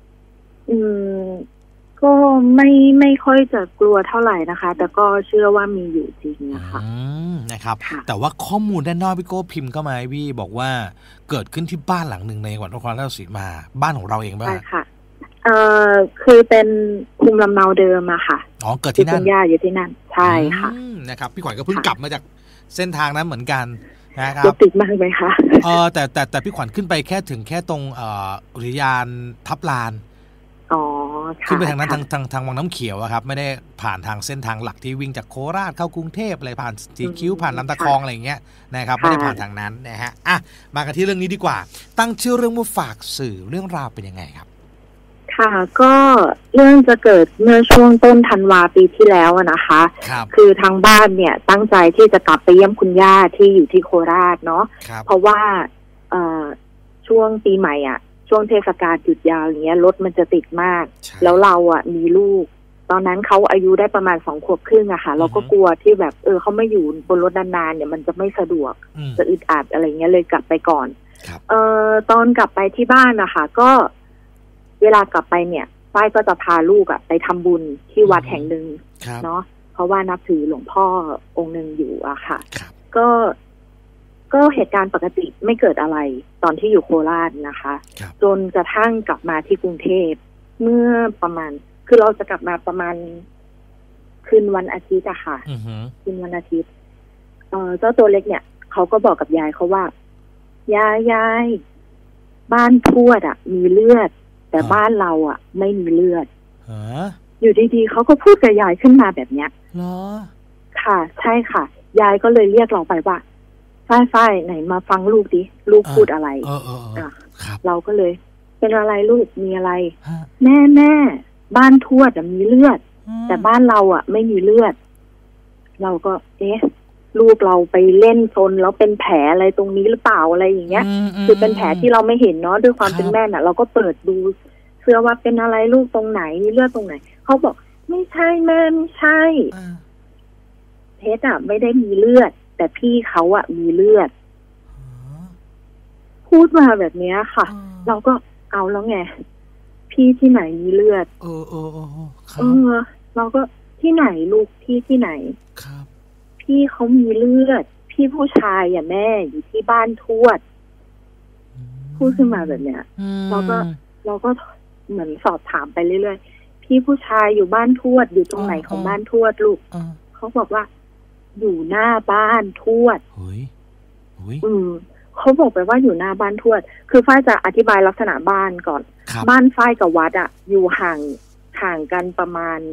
ก็ไม่ค่อยจะกลัวเท่าไหร่นะคะแต่ก็เชื่อว่ามีอยู่จริงนะคะนะครับแต่ว่าข้อมูลด้านนอกพี่โก้พิมพ์เข้ามาให้พี่บอกว่าเกิดขึ้นที่บ้านหลังหนึ่งในจังหวัดนครราชสีมาบ้านของเราเองป่ะใช่ค่ะคือเป็นภูมิลำเนาเดิมอะค่ะเกิดที่นั่นคุณย่าอยู่ที่นั่นใช่ค่ะนะครับพี่ขวัญก็เพิ่งกลับมาจากเส้นทางนั้นเหมือนกันนะครับติดมากไหมคะแต่พี่ขวัญขึ้นไปแค่ตรงอุทยานทับลานขึ้นไปทางนั้นทางวังน้ำเขียวอะครับไม่ได้ผ่านทางเส้นทางหลักที่วิ่งจากโคราชเข้ากรุงเทพอะไรผ่านสีคิ้วผ่านลำตะคองอะไรอย่างเงี้ยนะครับไม่ได้ผ่านทางนั้นนะฮะมากันที่เรื่องนี้ดีกว่าตั้งชื่อเรื่องว่าฝากสื่อเรื่องราวเป็นยังไงครับค่ะก็เรื่องจะเกิดเมื่อช่วงต้นธันวาปีที่แล้วนะคะคือทางบ้านเนี่ยตั้งใจที่จะกลับไปเยี่ยมคุณย่าที่อยู่ที่โคราชเนาะเพราะว่าช่วงปีใหม่ช่วงเทศกาลหยุดยาวอย่างเงี้ยรถมันจะติดมากแล้วเรามีลูกตอนนั้นเขาอายุได้ประมาณ2 ขวบครึ่งอะค่ะเราก็กลัวที่แบบเขาไม่อยู่บนรถนานๆเนี่ยมันจะไม่สะดวกจะอึดอัดอะไรเงี้ยเลยกลับไปก่อนตอนกลับไปที่บ้านนะคะก็เวลากลับไปเนี่ยฝ้ายก็จะพาลูกไปทำบุญที่วัดแห่งหนึ่งเนาะเพราะว่านับถือหลวงพ่อองค์หนึ่งอยู่อะค่ะก็เหตุการณ์ปกติไม่เกิดอะไรตอนที่อยู่โคราชนะคะจนกระทั่งกลับมาที่กรุงเทพเมื่อประมาณคือเราจะกลับมาประมาณคืนวันอาทิตย์อะค่ะคืนวันอาทิตย์เจ้าตัวเล็กเนี่ยเขาก็บอกกับยายเขาว่ายายบ้านทวดมีเลือดแต่บ้านเราไม่มีเลือดอยู่ดีๆเขาก็พูดกับยายขึ้นมาแบบเนี้ยเหรอค่ะใช่ค่ะยายก็เลยเรียกเราไปว่าฝ้ายไหนมาฟังลูกดิลูกพูดอะไรเราก็เลยเป็นอะไรลูกมีอะไรแม่บ้านทวดมีเลือดแต่บ้านเราไม่มีเลือดเราก็ลูกเราไปเล่นซนแล้วเป็นแผลอะไรตรงนี้หรือเปล่าอะไรอย่างเงี้ยคือเป็นแผลที่เราไม่เห็นเนาะด้วยความเป็นแม่เราก็เปิดดูเสื้อว่าเป็นอะไรลูกตรงไหนมีเลือดตรงไหนเขาบอกไม่ใช่แม่ไม่ใช่เพชรไม่ได้มีเลือดแต่พี่เขามีเลือดพูดมาแบบนี้ค่ะเราก็เอาแล้วไงพี่ที่ไหนมีเลือดเราก็ที่ไหนลูกพี่ที่ไหนครับพี่เขามีเลือดพี่ผู้ชายแม่อยู่ที่บ้านทวดพูดขึ้นมาแบบเนี้ยเราก็เหมือนสอบถามไปเรื่อยๆพี่ผู้ชายอยู่บ้านทวดอยู่ตรงไหนของบ้านทวดลูกเขาบอกว่าอยู่หน้าบ้านทวดเขาบอกไปว่าอยู่หน้าบ้านทวดคือฝ้ายจะอธิบายลักษณะบ้านก่อนบ้านฝ้ายกับวัดอยู่ห่างกันประมาณ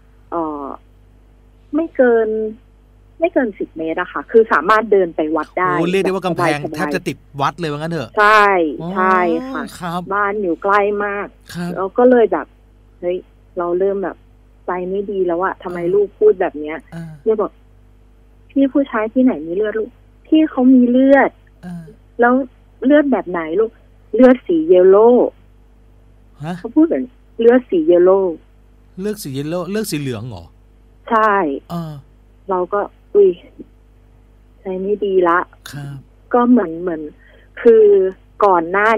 ไม่เกิน10 เมตรอะค่ะคือสามารถเดินไปวัดได้เรียกได้ว่ากำแพงแทบจะติดวัดเลยว่างั้นเถอะใช่ค่ะบ้านอยู่ใกล้มากแล้วก็เลยแบบเฮ้ยเราเริ่มแบบใจไม่ดีแล้วอะทำไมลูกพูดแบบเนี้ยเลยบอกพี่ผู้ชายที่ไหนมีเลือดลูกพี่เขามีเลือดแล้วเลือดแบบไหนลูกเลือดสีเยลโล่เขาพูดแบบเลือดสีเยลโล่เลือดสีเยลโล่เลือดสีเหลืองเหรอใช่เราก็ใจไม่ดีละก็เหมือนคือก่อนหน้า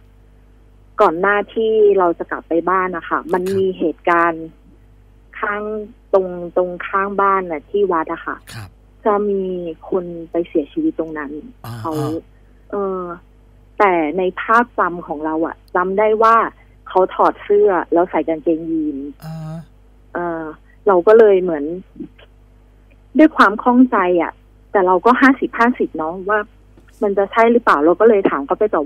ที่เราจะกลับไปบ้านนะคะมันมีเหตุการณ์ข้างตรงข้างบ้านที่วัดอะค่ะจะมีคนไปเสียชีวิตตรงนั้นเขาแต่ในภาพจำของเราจำได้ว่าเขาถอดเสื้อแล้วใส่กางเกงยีนเราก็เลยเหมือนด้วยความข้องใจแต่เราก็50-50เนาะว่ามันจะใช่หรือเปล่าเราก็เลยถามเขาไปต่อว่า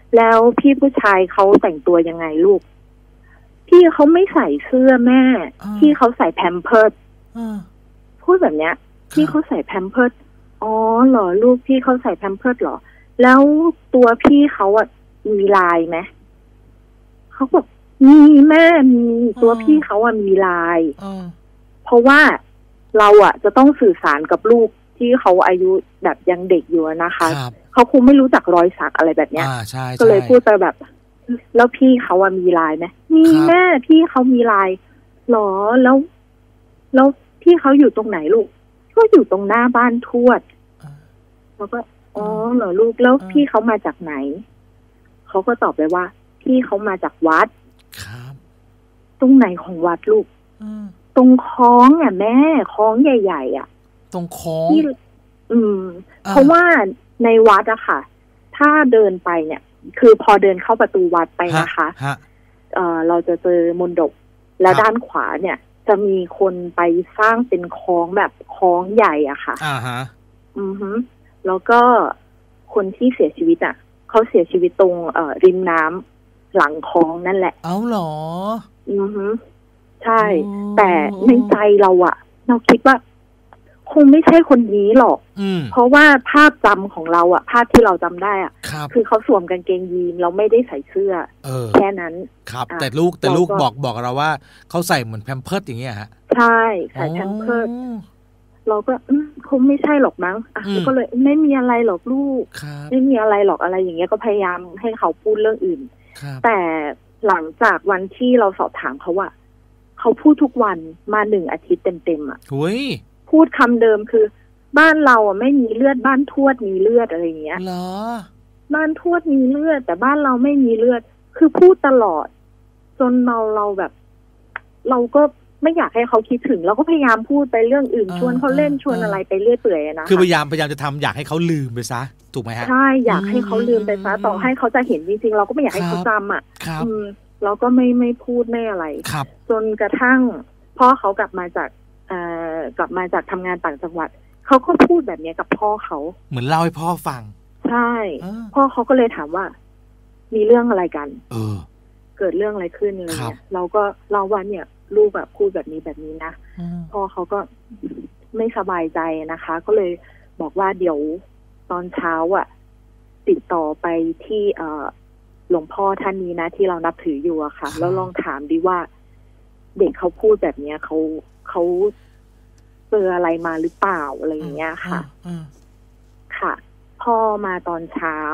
แล้วพี่ผู้ชายเขาแต่งตัวยังไงลูกพี่เขาไม่ใส่เสื้อแม่พี่เขาใส่แพมเพิร์สพูดแบบเนี้ยพี่เขาใส่แพมเพิร์สอ๋อเหรอลูกพี่เขาใส่แพมเพิร์สเหรอแล้วตัวพี่เขาอ่ะมีลายไหมเขาบอกมีแม่มีตัวพี่เขาอ่ะมีลายเพราะว่าเราอ่ะจะต้องสื่อสารกับลูกที่เขาอายุแบบยังเด็กอยู่นะคะเขาคงไม่รู้จักรอยสักอะไรแบบเนี้ยก็เลยพูดไปแบบแล้วพี่เขาอ่ะมีลายไหมมีแม่พี่เขามีลายหรอแล้วพี่เขาอยู่ตรงไหนลูกก็อยู่ตรงหน้าบ้านทวดแล้วก็อ๋อเหรอลูกแล้วพี่เขามาจากไหนเขาก็ตอบไปว่าพี่เขามาจากวัดครับตรงไหนของวัดลูกตรงคลองอ่ะแม่คลองใหญ่ๆอ่ะตรงคลองเพราะว่าในวัดอะค่ะถ้าเดินไปเนี่ยคือพอเดินเข้าประตูวัดไปนะคะเราจะเจอมณฑปแล้วด้านขวาเนี่ยจะมีคนไปสร้างเป็นคลองแบบคลองใหญ่อะค่ะแล้วก็คนที่เสียชีวิตอะเขาเสียชีวิตตรงริมน้ำหลังคลองนั่นแหละเอาเหรอใช่แต่ในใจเราอะเราคิดว่าคงไม่ใช่คนนี้หรอกเพราะว่าภาพจำของเราอะภาพที่เราจำได้อะคือเขาสวมกางเกงยีนเราไม่ได้ใส่เสื้อแค่นั้นครับแต่ลูกบอกเราว่าเขาใส่เหมือนแพมเพิร์สอย่างเงี้ยฮะใช่ใส่แพมเพิร์สเราก็คงไม่ใช่หรอกมั้งก็เลยไม่มีอะไรหรอกลูกไม่มีอะไรหรอกอะไรอย่างเงี้ยก็พยายามให้เขาพูดเรื่องอื่นแต่หลังจากวันที่เราสอบถามเขาว่าเขาพูดทุกวันมา1 อาทิตย์เต็มๆอ่ะพูดคำเดิมคือบ้านเราอ่ะไม่มีเลือดบ้านทวดมีเลือดอะไรอย่างเงี้ยเหรอบ้านทวดมีเลือดแต่บ้านเราไม่มีเลือดคือพูดตลอดจนเราแบบเราก็ไม่อยากให้เขาคิดถึงเราก็พยายามพูดไปเรื่องอื่นชวนเขาเล่นชวนอะไรไปเรื่อยเปื่อยนะคือพยายามจะทำอยากให้เขาลืมไปซะถูกไหมฮะใช่อยากให้เขาลืมไปซะต่อให้เขาจะเห็นจริงๆเราก็ไม่อยากให้เขาจำอ่ะเราก็ไม่พูดไม่อะไรจนกระทั่งพ่อเขากลับมาจากทำงานต่างจังหวัดเขาก็พูดแบบนี้กับพ่อเขาเหมือนเล่าให้พ่อฟังใช่พ่อเขาก็เลยถามว่ามีเรื่องอะไรกันเกิดเรื่องอะไรขึ้นอะไรเงี้ยเราก็เล่าว่าเนี่ยลูกแบบพูดแบบนี้นะพ่อเขาก็ไม่สบายใจนะคะก็เลยบอกว่าเดี๋ยวตอนเช้าอ่ะติดต่อไปที่หลวงพ่อท่านนี้นะที่เรานับถืออยู่อะค่ะแล้วลองถามดิว่าเด็กเขาพูดแบบนี้เขาเจออะไรมาหรือเปล่าอะไรอย่างเงี้ยค่ะค่ะพ่อมาตอนเช้า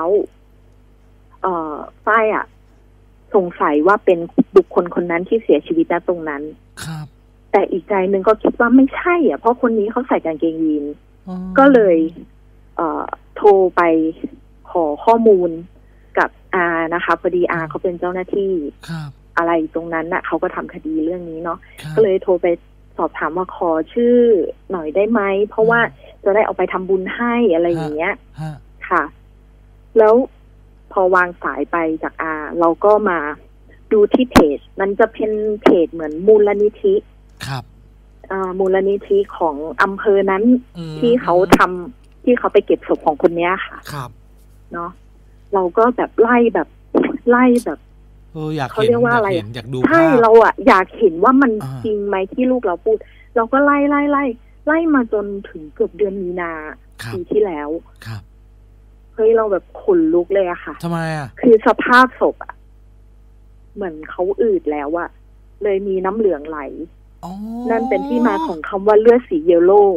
ฝ้ายอะสงสัยว่าเป็นบุคคลคนนั้นที่เสียชีวิตณตรงนั้นครับแต่อีกใจนึงก็คิดว่าไม่ใช่อ่ะเพราะคนนี้เขาใส่กางเกงยีนก็เลยโทรไปขอข้อมูลกับอานะคะพอดีอาเขาเป็นเจ้าหน้าที่อะไรตรงนั้นน่ะเขาก็ทำคดีเรื่องนี้เนาะก็เลยโทรไปสอบถามว่าขอชื่อหน่อยได้ไหมเพราะว่าจะได้เอาไปทำบุญให้อะไรอย่างเงี้ยค่ะแล้วพอวางสายไปจากอาเราก็มาดูที่เพจมันจะเป็นเพจเหมือนมูลนิธิครับมูลนิธิของอำเภอนั้นที่เขาไปเก็บศพของคนเนี้ยค่ะครับเนาะเราก็แบบไล่แบบอยากเขาเรียกว่าอะไรอยากดูใช่เราอะอยากเห็นว่ามันจริงไหมที่ลูกเราพูดเราก็ไล่มาจนถึงเกือบเดือนมีนาปีที่แล้วครับเฮ้ยเราแบบขนลุกเลยอะค่ะทำไมอะคือสภาพศพอะเหมือนเขาอืดแล้วอะเลยมีน้ำเหลืองไหลนั่นเป็นที่มาของคำว่าเลือดสีเยลโล่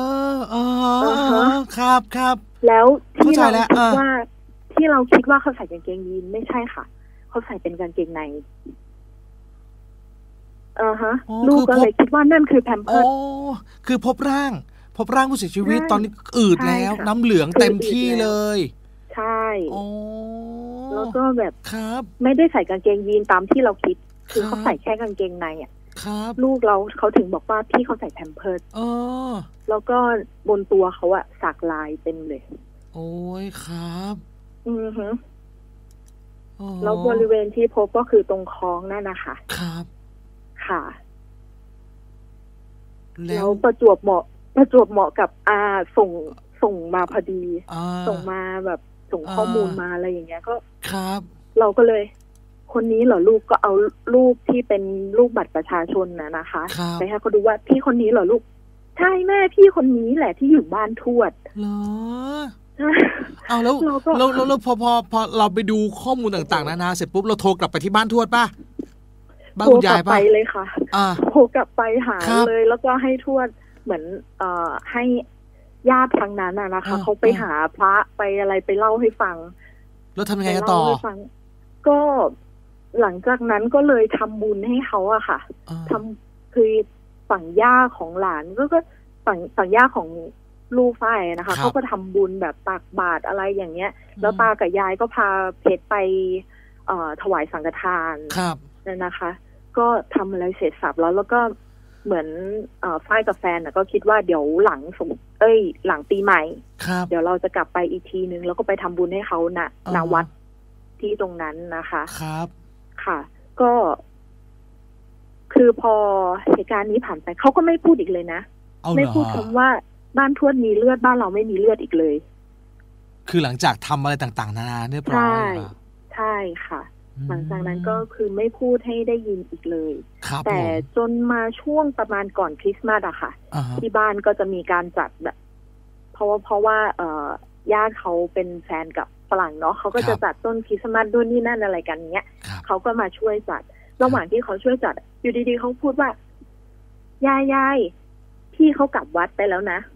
ครับแล้วที่เราคิดว่าเขาใส่กางเกงยีนไม่ใช่ค่ะเขาใส่เป็นกางเกงในลูกก็เลยคิดว่านั่นคือแพมเพิร์สคือพบร่างผู้เสียชีวิตตอนนี้อืดแล้วน้ำเหลืองเต็มที่เลยใช่แล้วก็แบบไม่ได้ใส่กางเกงยีนตามที่เราคิดคือเขาใส่แค่กางเกงในอ่ะลูกเราเขาถึงบอกว่าพี่เขาใส่แพมเพิร์สแล้วก็บนตัวเขาอะสักลายเต็มเลยโอ้ยครับแล้วบริเวณที่พบก็คือตรงคลองนั่นนะคะครับค่ะแล้วประจวบเหมาะกับส่งมาพอดีส่งมาแบบส่งข้อมูลมาอะไรอย่างเงี้ยก็ครับเราก็เลยคนนี้เหรอลูกก็เอารูปที่เป็นรูปบัตรประชาชนนะคะไปให้เขาดูว่าพี่คนนี้เหรอลูกใช่แม่พี่คนนี้แหละที่อยู่บ้านทวดเหรอเอาแล้วพอเราไปดูข้อมูลต่างๆนาเสร็จปุ๊บเราโทรกลับไปที่บ้านทวดป่ะบ้านคุณยายป่ะโทรกลับไปเลยค่ะโทรกลับไปหาเลยแล้วก็ให้ทวดเหมือนให้ญาติทางนั้นนะคะเขาไปหาพระไปอะไรไปเล่าให้ฟังแล้วทำยังไงกันต่อก็หลังจากนั้นก็เลยทำบุญให้เขาอะค่ะทำคือฝั่งย่าของหลานก็ฝั่งย่าของลูกฝ้ายนะคะเขาก็ทำบุญแบบตักบาตรอะไรอย่างเงี้ยแล้วตากับยายก็พาเพชรไปถวายสังฆทานนั่นนะคะก็ทำอะไรเสร็จสับแล้วก็เหมือนฝ้ายกับแฟนก็คิดว่าเดี๋ยวหลังหลังปีใหม่เดี๋ยวเราจะกลับไปอีกทีนึงแล้วก็ไปทำบุญให้เขาณวัดที่ตรงนั้นนะคะครับค่ะก็คือพอเหตุการณ์นี้ผ่านไปเขาก็ไม่พูดอีกเลยนะไม่พูดคำว่าบ้านทวดมีเลือดบ้านเราไม่มีเลือดอีกเลยคือหลังจากทำอะไรต่างๆนานาเรียบร้อยใช่ค่ะหลังจากนั้นก็คือไม่พูดให้ได้ยินอีกเลยแต่จนมาช่วงประมาณก่อนคริสต์มาสอะค่ะที่บ้านก็จะมีการจัดแบบเพราะว่าญาติเขาเป็นแฟนกับฝรั่งเนาะเขาก็จะจัดต้นคริสต์มาสด้วยนี่นั่นอะไรกันเงี้ยเขาก็มาช่วยจัดระหว่างที่เขาช่วยจัดอยู่ดีๆเขาพูดว่ายายพี่เขากลับวัดไปแล้วนะ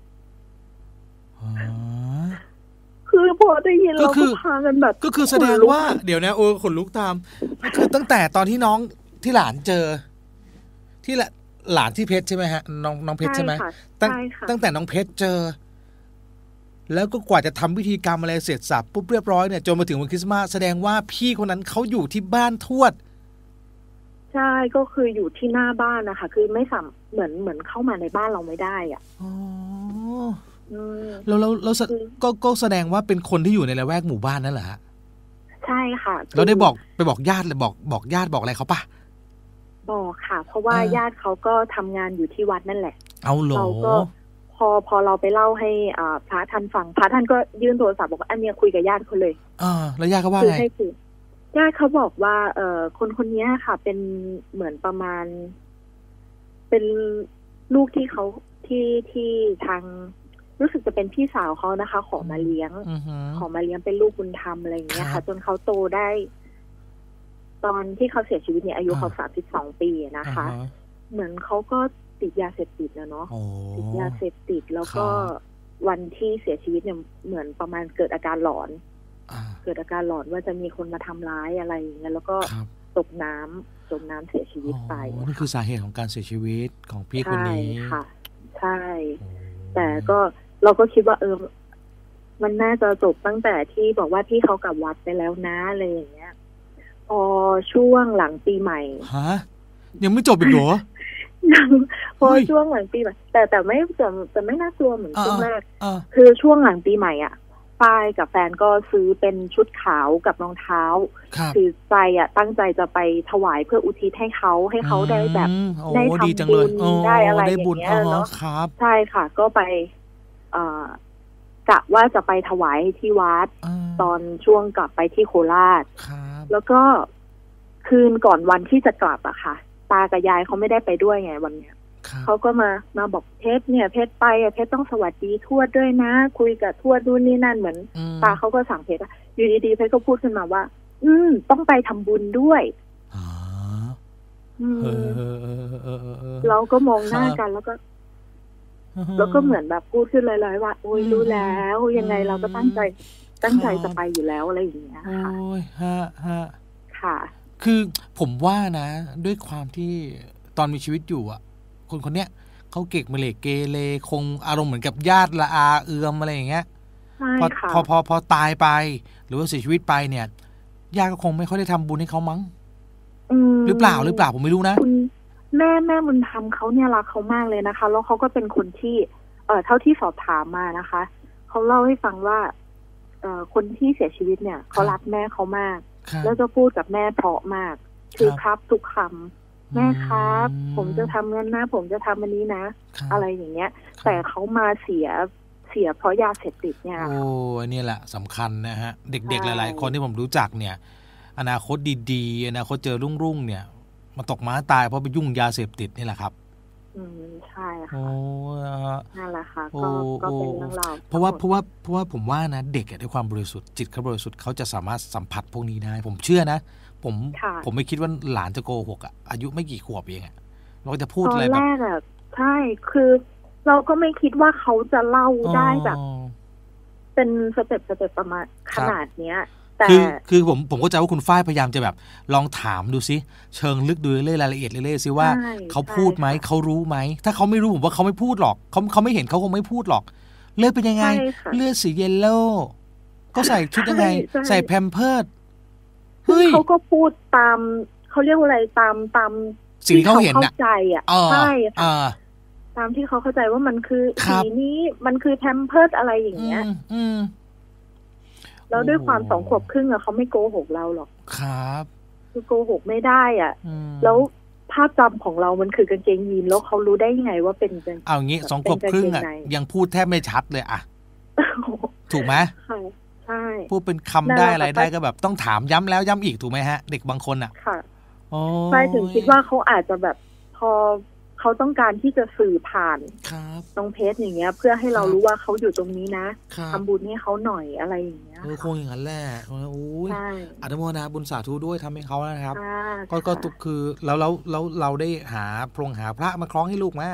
คือพอได้ยินเราก็พากันแบบก็คือแสดงว่าเดี๋ยวนะโอ้ขนลุกตามคือตั้งแต่ตอนที่น้องที่หลานเจอที่หลานที่เพชรใช่ไหมฮะน้องเพชรใช่ไหมตั้งแต่น้องเพชรเจอแล้วก็กว่าจะทำพิธีกรรมอะไรเสร็จสับปุ๊บเรียบร้อยเนี่ยจนมาถึงวันคริสต์มาสแสดงว่าพี่คนนั้นเขาอยู่ที่บ้านทวดใช่ก็คืออยู่ที่หน้าบ้านนะคะคือไม่สามเหมือนเข้ามาในบ้านเราไม่ได้อ่ะอ๋อแล้วก็แสดงว่าเป็นคนที่อยู่ในละแวกหมู่บ้านนั่นแหละใช่ค่ะเราได้ไปบอกญาติเลยบอกญาติบอกอะไรเขาปะบอกค่ะเพราะว่าญาติเขาก็ทำงานอยู่ที่วัดนั่นแหละเอาเหรอเราก็พอเราไปเล่าให้พระท่านฟังพระท่านก็ยื่นโทรศัพท์บอกว่าอันเนี้ยคุยกับญาติเขาเลยแล้วญาติเขาว่าไงญาติเขาบอกว่าคนนี้ค่ะเป็นเหมือนประมาณเป็นลูกที่เขาที่ทางรู้สึกจะเป็นพี่สาวเขานะคะขอมาเลี้ยงเป็นลูกบุญธรรมอะไรอย่างเงี้ยค่ะจนเขาโตได้ตอนที่เขาเสียชีวิตเนี่ยอายุเขา32 ปีนะคะเหมือนเขาก็ติดยาเสพติดนะเนาะติดยาเสพติดแล้วก็วันที่เสียชีวิตเนี่ยเหมือนประมาณเกิดอาการหลอนว่าจะมีคนมาทำร้ายอะไรอย่างเงี้ยแล้วก็จมน้ำเสียชีวิตไปนี่คือสาเหตุของการเสียชีวิตของพี่คนนี้ค่ะใช่แต่ก็เราก็คิดว่ามันน่าจะจบตั้งแต่ที่บอกว่าที่เขากลับวัดไปแล้วนะอะไรอย่างเงี้ยพอช่วงหลังปีใหม่ยังไม่จบอีกเหรอยังพอช่วงหลังปีใหม่แต่ไม่น่ากลัวเหมือนช่วงแรกคือช่วงหลังปีใหม่อ่ะฝ้ายกับแฟนก็ซื้อเป็นชุดขาวกับรองเท้าคือใจตั้งใจจะไปถวายเพื่ออุทิศให้เขาได้แบบได้ทำบุญได้อะไรอย่างเงี้ยเนาะใช่ค่ะก็ไปกะว่าจะไปถวายที่วัดตอนช่วงกลับไปที่โคราชแล้วก็คืนก่อนวันที่จะกลับอะค่ะตากับยายเขาไม่ได้ไปด้วยไงวันเนี้ยเขาก็มาบอกเพชรเนี่ยเพชรไปเพชรต้องสวัสดีทวดด้วยนะคุยกับทวดนู่นนี่นั่นเหมือนตาเขาก็สั่งเพชรอยู่ดีๆเพชรก็พูดขึ้นมาว่าต้องไปทำบุญด้วยเราก็มองหน้ากันแล้วก็เหมือนแบบพูดขึ้นลอยๆว่าโอ้ยรู้แล้วยังไงเราก็ตั้งใจจะไปอยู่แล้วอะไรอย่างเงี้ยค่ะโอ้ยค่ะคือผมว่านะด้วยความที่ตอนมีชีวิตอยู่อ่ะคนเนี้ยเขาเก่งเมเลเกเรคงอารมณ์เหมือนกับญาติละอาเอือมอะไรอย่างเงี้ยพอตายไปหรือว่าเสียชีวิตไปเนี่ยญาติก็คงไม่ค่อยได้ทำบุญให้เขามั้งหรือเปล่าผมไม่รู้นะแม่บุญธรรมเขาเนี่ยรักเขามากเลยนะคะแล้วเขาก็เป็นคนที่เท่าที่สอบถามมานะคะเขาเล่าให้ฟังว่าคนที่เสียชีวิตเนี่ยเขารักแม่เขามากแล้วจะพูดกับแม่เพราะมากคือครับทุกคำแม่ครับผมจะทำเงินนะผมจะทำอันนี้นะอะไรอย่างเงี้ยแต่เขามาเสียเสียเพราะยาเสพติดเนี่ยโอ้นี่แหละสำคัญนะฮะเด็กๆหลายๆคนที่ผมรู้จักเนี่ยอนาคตดีๆอนาคตเจอรุ่งๆเนี่ยมาตกม้าตายเพราะไปยุ่งยาเสพติดนี่แหละครับใช่ค่ะนั่นแหละค่ะก็เป็นเรื่องราวเพราะว่าผมว่านะเด็กด้วยความบริสุทธิ์จิตเขาบริสุทธิ์เขาจะสามารถสัมผัสพวกนี้ได้ผมเชื่อนะผมไม่คิดว่าหลานจะโกหกอายุไม่กี่ขวบเองเราก็จะพูดอะไรแบบตอนแรกใช่คือเราก็ไม่คิดว่าเขาจะเล่าได้แบบเป็นสเต็ปประมาณขนาดเนี้ยคือผมก็ใจว่าคุณฝ้ายพยายามจะแบบลองถามดูซิเชิงลึกดูเรื่อยรายละเอียดเรื่อยซิว่าเขาพูดไหมเขารู้ไหมถ้าเขาไม่รู้ผมว่าเขาไม่พูดหรอกเขาไม่เห็นเขาคงไม่พูดหรอกเลือดเป็นยังไงเลือดสีเยลโล่ก็ใส่ชุดยังไงใส่แพมเพิร์สเขาก็พูดตามเขาเรียกว่าอะไรตามสิ่งที่เขาเห็นเข้าใจใช่ตามที่เขาเข้าใจว่ามันคือสีนี้มันคือแพมเพิร์สอะไรอย่างเงี้ยแล้วด้วยความ2 ขวบครึ่งเขาไม่โกหกเราหรอกครับคือโกหกไม่ได้แล้วภาพจำของเรามันคือกางเกงยีนแล้วเขารู้ได้ยังไงว่าเป็นเอางี้2 ขวบครึ่งยังพูดแทบไม่ชัดเลยถูกไหมใช่พูดเป็นคำได้อะไรได้ก็แบบต้องถามย้ำแล้วย้ำอีกถูกไหมฮะเด็กบางคนค่ะใช่ถึงคิดว่าเขาอาจจะแบบพอเขาต้องการที่จะสื่อผ่านน้องเพชรอย่างเงี้ยเพื่อให้เรารู้ว่าเขาอยู่ตรงนี้นะทำบุญให้เขาหน่อยอะไรอย่างเงี้ยคงอย่างนั้นแหละโอ้ยอนุโมทนาบุญสาธุด้วยทำให้เขานะครับก็ตุกคือแล้วเราได้หาพระมาคล้องให้ลูกไหม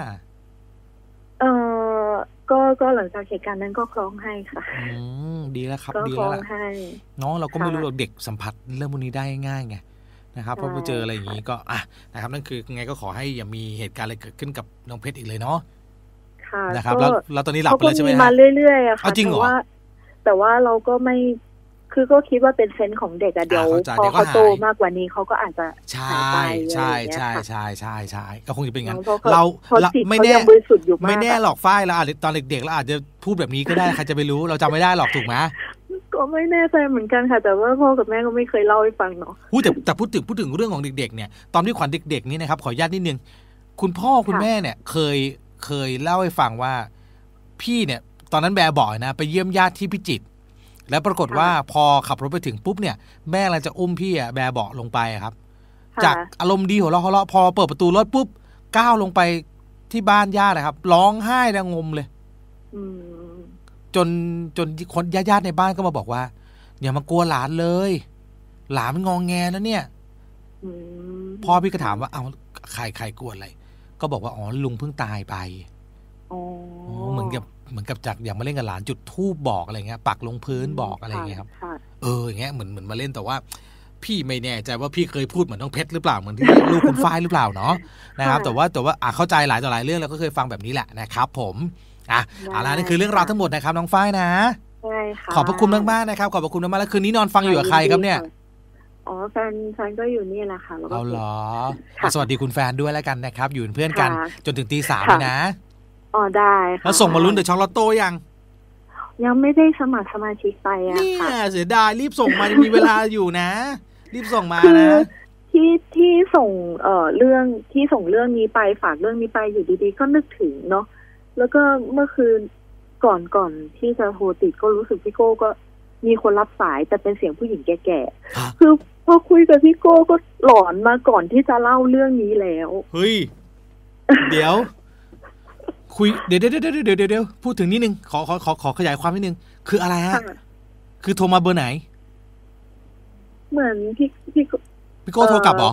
ก็หลังจากเหตุการณ์นั้นก็คล้องให้ค่ะดีแล้วครับดีแล้วน้องเราก็ไม่รู้หรอกเด็กสัมผัสเรื่องพวกนี้ได้ง่ายไงนะครับพอไปเจออะไรอย่างนี้ก็นะครับนั่นคือไงก็ขอให้อย่ามีเหตุการณ์อะไรเกิดขึ้นกับน้องเพชรอีกเลยเนาะนะครับแล้วตอนนี้หลับไปเลยใช่ไหมฮะมาเรื่อยๆค่ะแต่ว่าเราก็ไม่คือก็คิดว่าเป็นเซนส์ของเด็กเดี๋ยวพอเขาโตมากกว่านี้เขาก็อาจจะหายไปใช่ก็คงจะเป็นงั้นเราไม่แน่หรอกฝ้ายเราอาจจะตอนเด็กๆเราอาจจะพูดแบบนี้ก็ได้ใครจะไปรู้เราจำไม่ได้หรอกถูกไหมก็ไม่แน่ใจเหมือนกันค่ะแต่ว่าพ่อกับแม่ก็ไม่เคยเล่าให้ฟังเนาะแต่พูดถึงเรื่องของเด็กๆเนี่ยตอนที่ขวัญเด็กๆนี่นะครับขออนุญาตนิดนึงคุณพ่อคุณแม่เนี่ยเคยเล่าให้ฟังว่าพี่เนี่ยตอนนั้นแบบ่อยนะไปเยี่ยมญาติที่พิจิตรแล้วปรากฏว่าพอขับรถไปถึงปุ๊บเนี่ยแม่กำลังจะอุ้มพี่แบเบาะลงไปครับจากอารมณ์ดีหัวเราะพอเปิดประตูรถปุ๊บก้าวลงไปที่บ้านญาตินะครับร้องไห้ระงมเลยจนคนญาติในบ้านก็มาบอกว่าอย่ามากลัวหลานเลยหลานมันงองแงนะเนี่ยพ่อพี่ก็ถามว่าเอาใครกลัวอะไรก็บอกว่าอ๋อลุงเพิ่งตายไปเหมือนกับจากอย่างมาเล่นกับหลานจุดธูปบอกอะไรเงี้ยปักลงพื้นบอกอะไรเงี้ยครับอย่างเงี้ยเหมือนมาเล่นแต่ว่าพี่ไม่แน่ใจว่าพี่เคยพูดเหมือนน้องเพชรหรือเปล่าเหมือนที่ลูกคุณฝ้ายหรือเปล่าเนาะนะครับแต่ว่าเข้าใจหลายต่อหลายเรื่องแล้วก็เคยฟังแบบนี้แหละนะครับผมเอาล่ะนี่คือเรื่องราวทั้งหมดนะครับน้องฝ้ายนะใช่ค่ะขอบพระคุณมากๆนะครับขอบพระคุณมากๆแล้วคืนนี้นอนฟังอยู่กับใครครับเนี่ยแฟนก็อยู่นี่แหละค่ะเอาเหรอสวัสดีคุณแฟนด้วยแล้วกันนะครับอยู่เป็นเพื่อนกันจนถึงตี 3เลยนะได้ค่ะแล้วส่งมาลุ้นเดอะช็อกโกแลตโต้ยังไม่ได้สมัครสมาชิกไปค่ะเสียดายรีบส่งมามีเวลาอยู่นะรีบส่งมานะที่ส่งเรื่องนี้ไปฝากเรื่องนี้ไปอยู่ดีๆก็นึกถึงเนาะแล้วก็เมื่อคืนก่อนที่จะโทรติดก็รู้สึกพี่โก้ก็มีคนรับสายแต่เป็นเสียงผู้หญิงแก่ๆคือพอคุยกับพี่โก้ก็หลอนมาก่อนที่จะเล่าเรื่องนี้แล้วเฮ้ยเดี๋ยวคุยเดี๋ยวพูดถึงนิดนึงขอขยายความนิดนึงคืออะไรฮะคือโทรมาเบอร์ไหนเหมือนพี่โก้โทรกลับเหรอ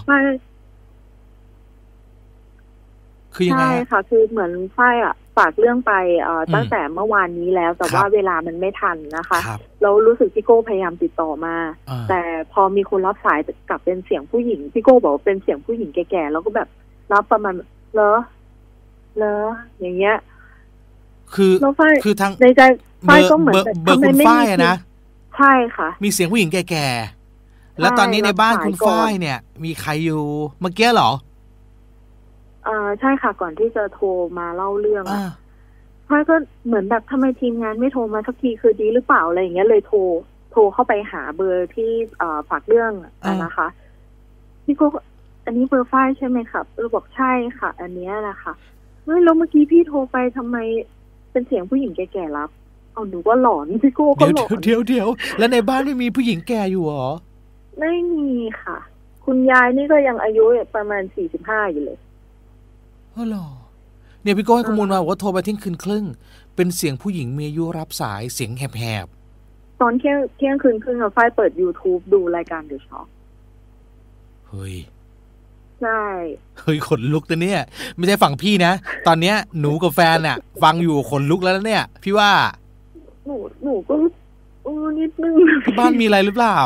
คือยังไงใช่ค่ะคือเหมือนฝ้ายฝากเรื่องไปตั้งแต่เมื่อวานนี้แล้วแต่ว่าเวลามันไม่ทันนะคะแล้วรู้สึกพี่โก้พยายามติดต่อมาแต่พอมีคนรับสายกลับเป็นเสียงผู้หญิงพี่โก้บอกว่าเป็นเสียงผู้หญิงแก่ๆแล้วก็แบบรับประมาณเหรออย่างเงี้ยคือทางในใจฝ้ายก็เหมือนเบอร์คุณฝ้ายนะใช่ค่ะมีเสียงผู้หญิงแก่ๆแล้วตอนนี้ในบ้านคุณฝ้ายเนี่ยมีใครอยู่เมื่อกี้เหรอใช่ค่ะก่อนที่จะโทรมาเล่าเรื่องฝ้ายก็เหมือนแบบทำไมทีมงานไม่โทรมาสักทีคือดีหรือเปล่าอะไรอย่างเงี้ยเลยโทรเข้าไปหาเบอร์ที่ฝากเรื่องนะคะพี่ก็อันนี้เบอร์ฝ้ายใช่ไหมครับบอกใช่ค่ะอันนี้แหละค่ะแล้วเมื่อกี้พี่โทรไปทำไมเป็นเสียงผู้หญิงแก่ๆรับเอาหนูก็หลอนพี่โก้ก็หลอนเดี๋ยวแล้วในบ้านไม่มีผู้หญิงแก่อยู่หรอไม่มีค่ะคุณยายนี่ก็ยังอายุประมาณ45อยู่เลยหรอเนี่ยพี่โก้ให้ข้อมูลมาว่าโทรไปเที่ยงคืนครึ่งเป็นเสียงผู้หญิงมีอายุรับสายเสียงแหบๆตอนเที่ยงคืนครึ่งฝ้ายเปิด YouTube ดูรายการ The Shock เฮ้ยใช่เฮ้ยขนลุกนะเนี่ยไม่ใช่ฝั่งพี่นะตอนเนี้ยหนูกับแฟนน่ะฟังอยู่ขนลุกแล้วนะเนี่ยพี่ว่าหนูก็นิดนึงที่บ้านมีอะไรหรือเปล่า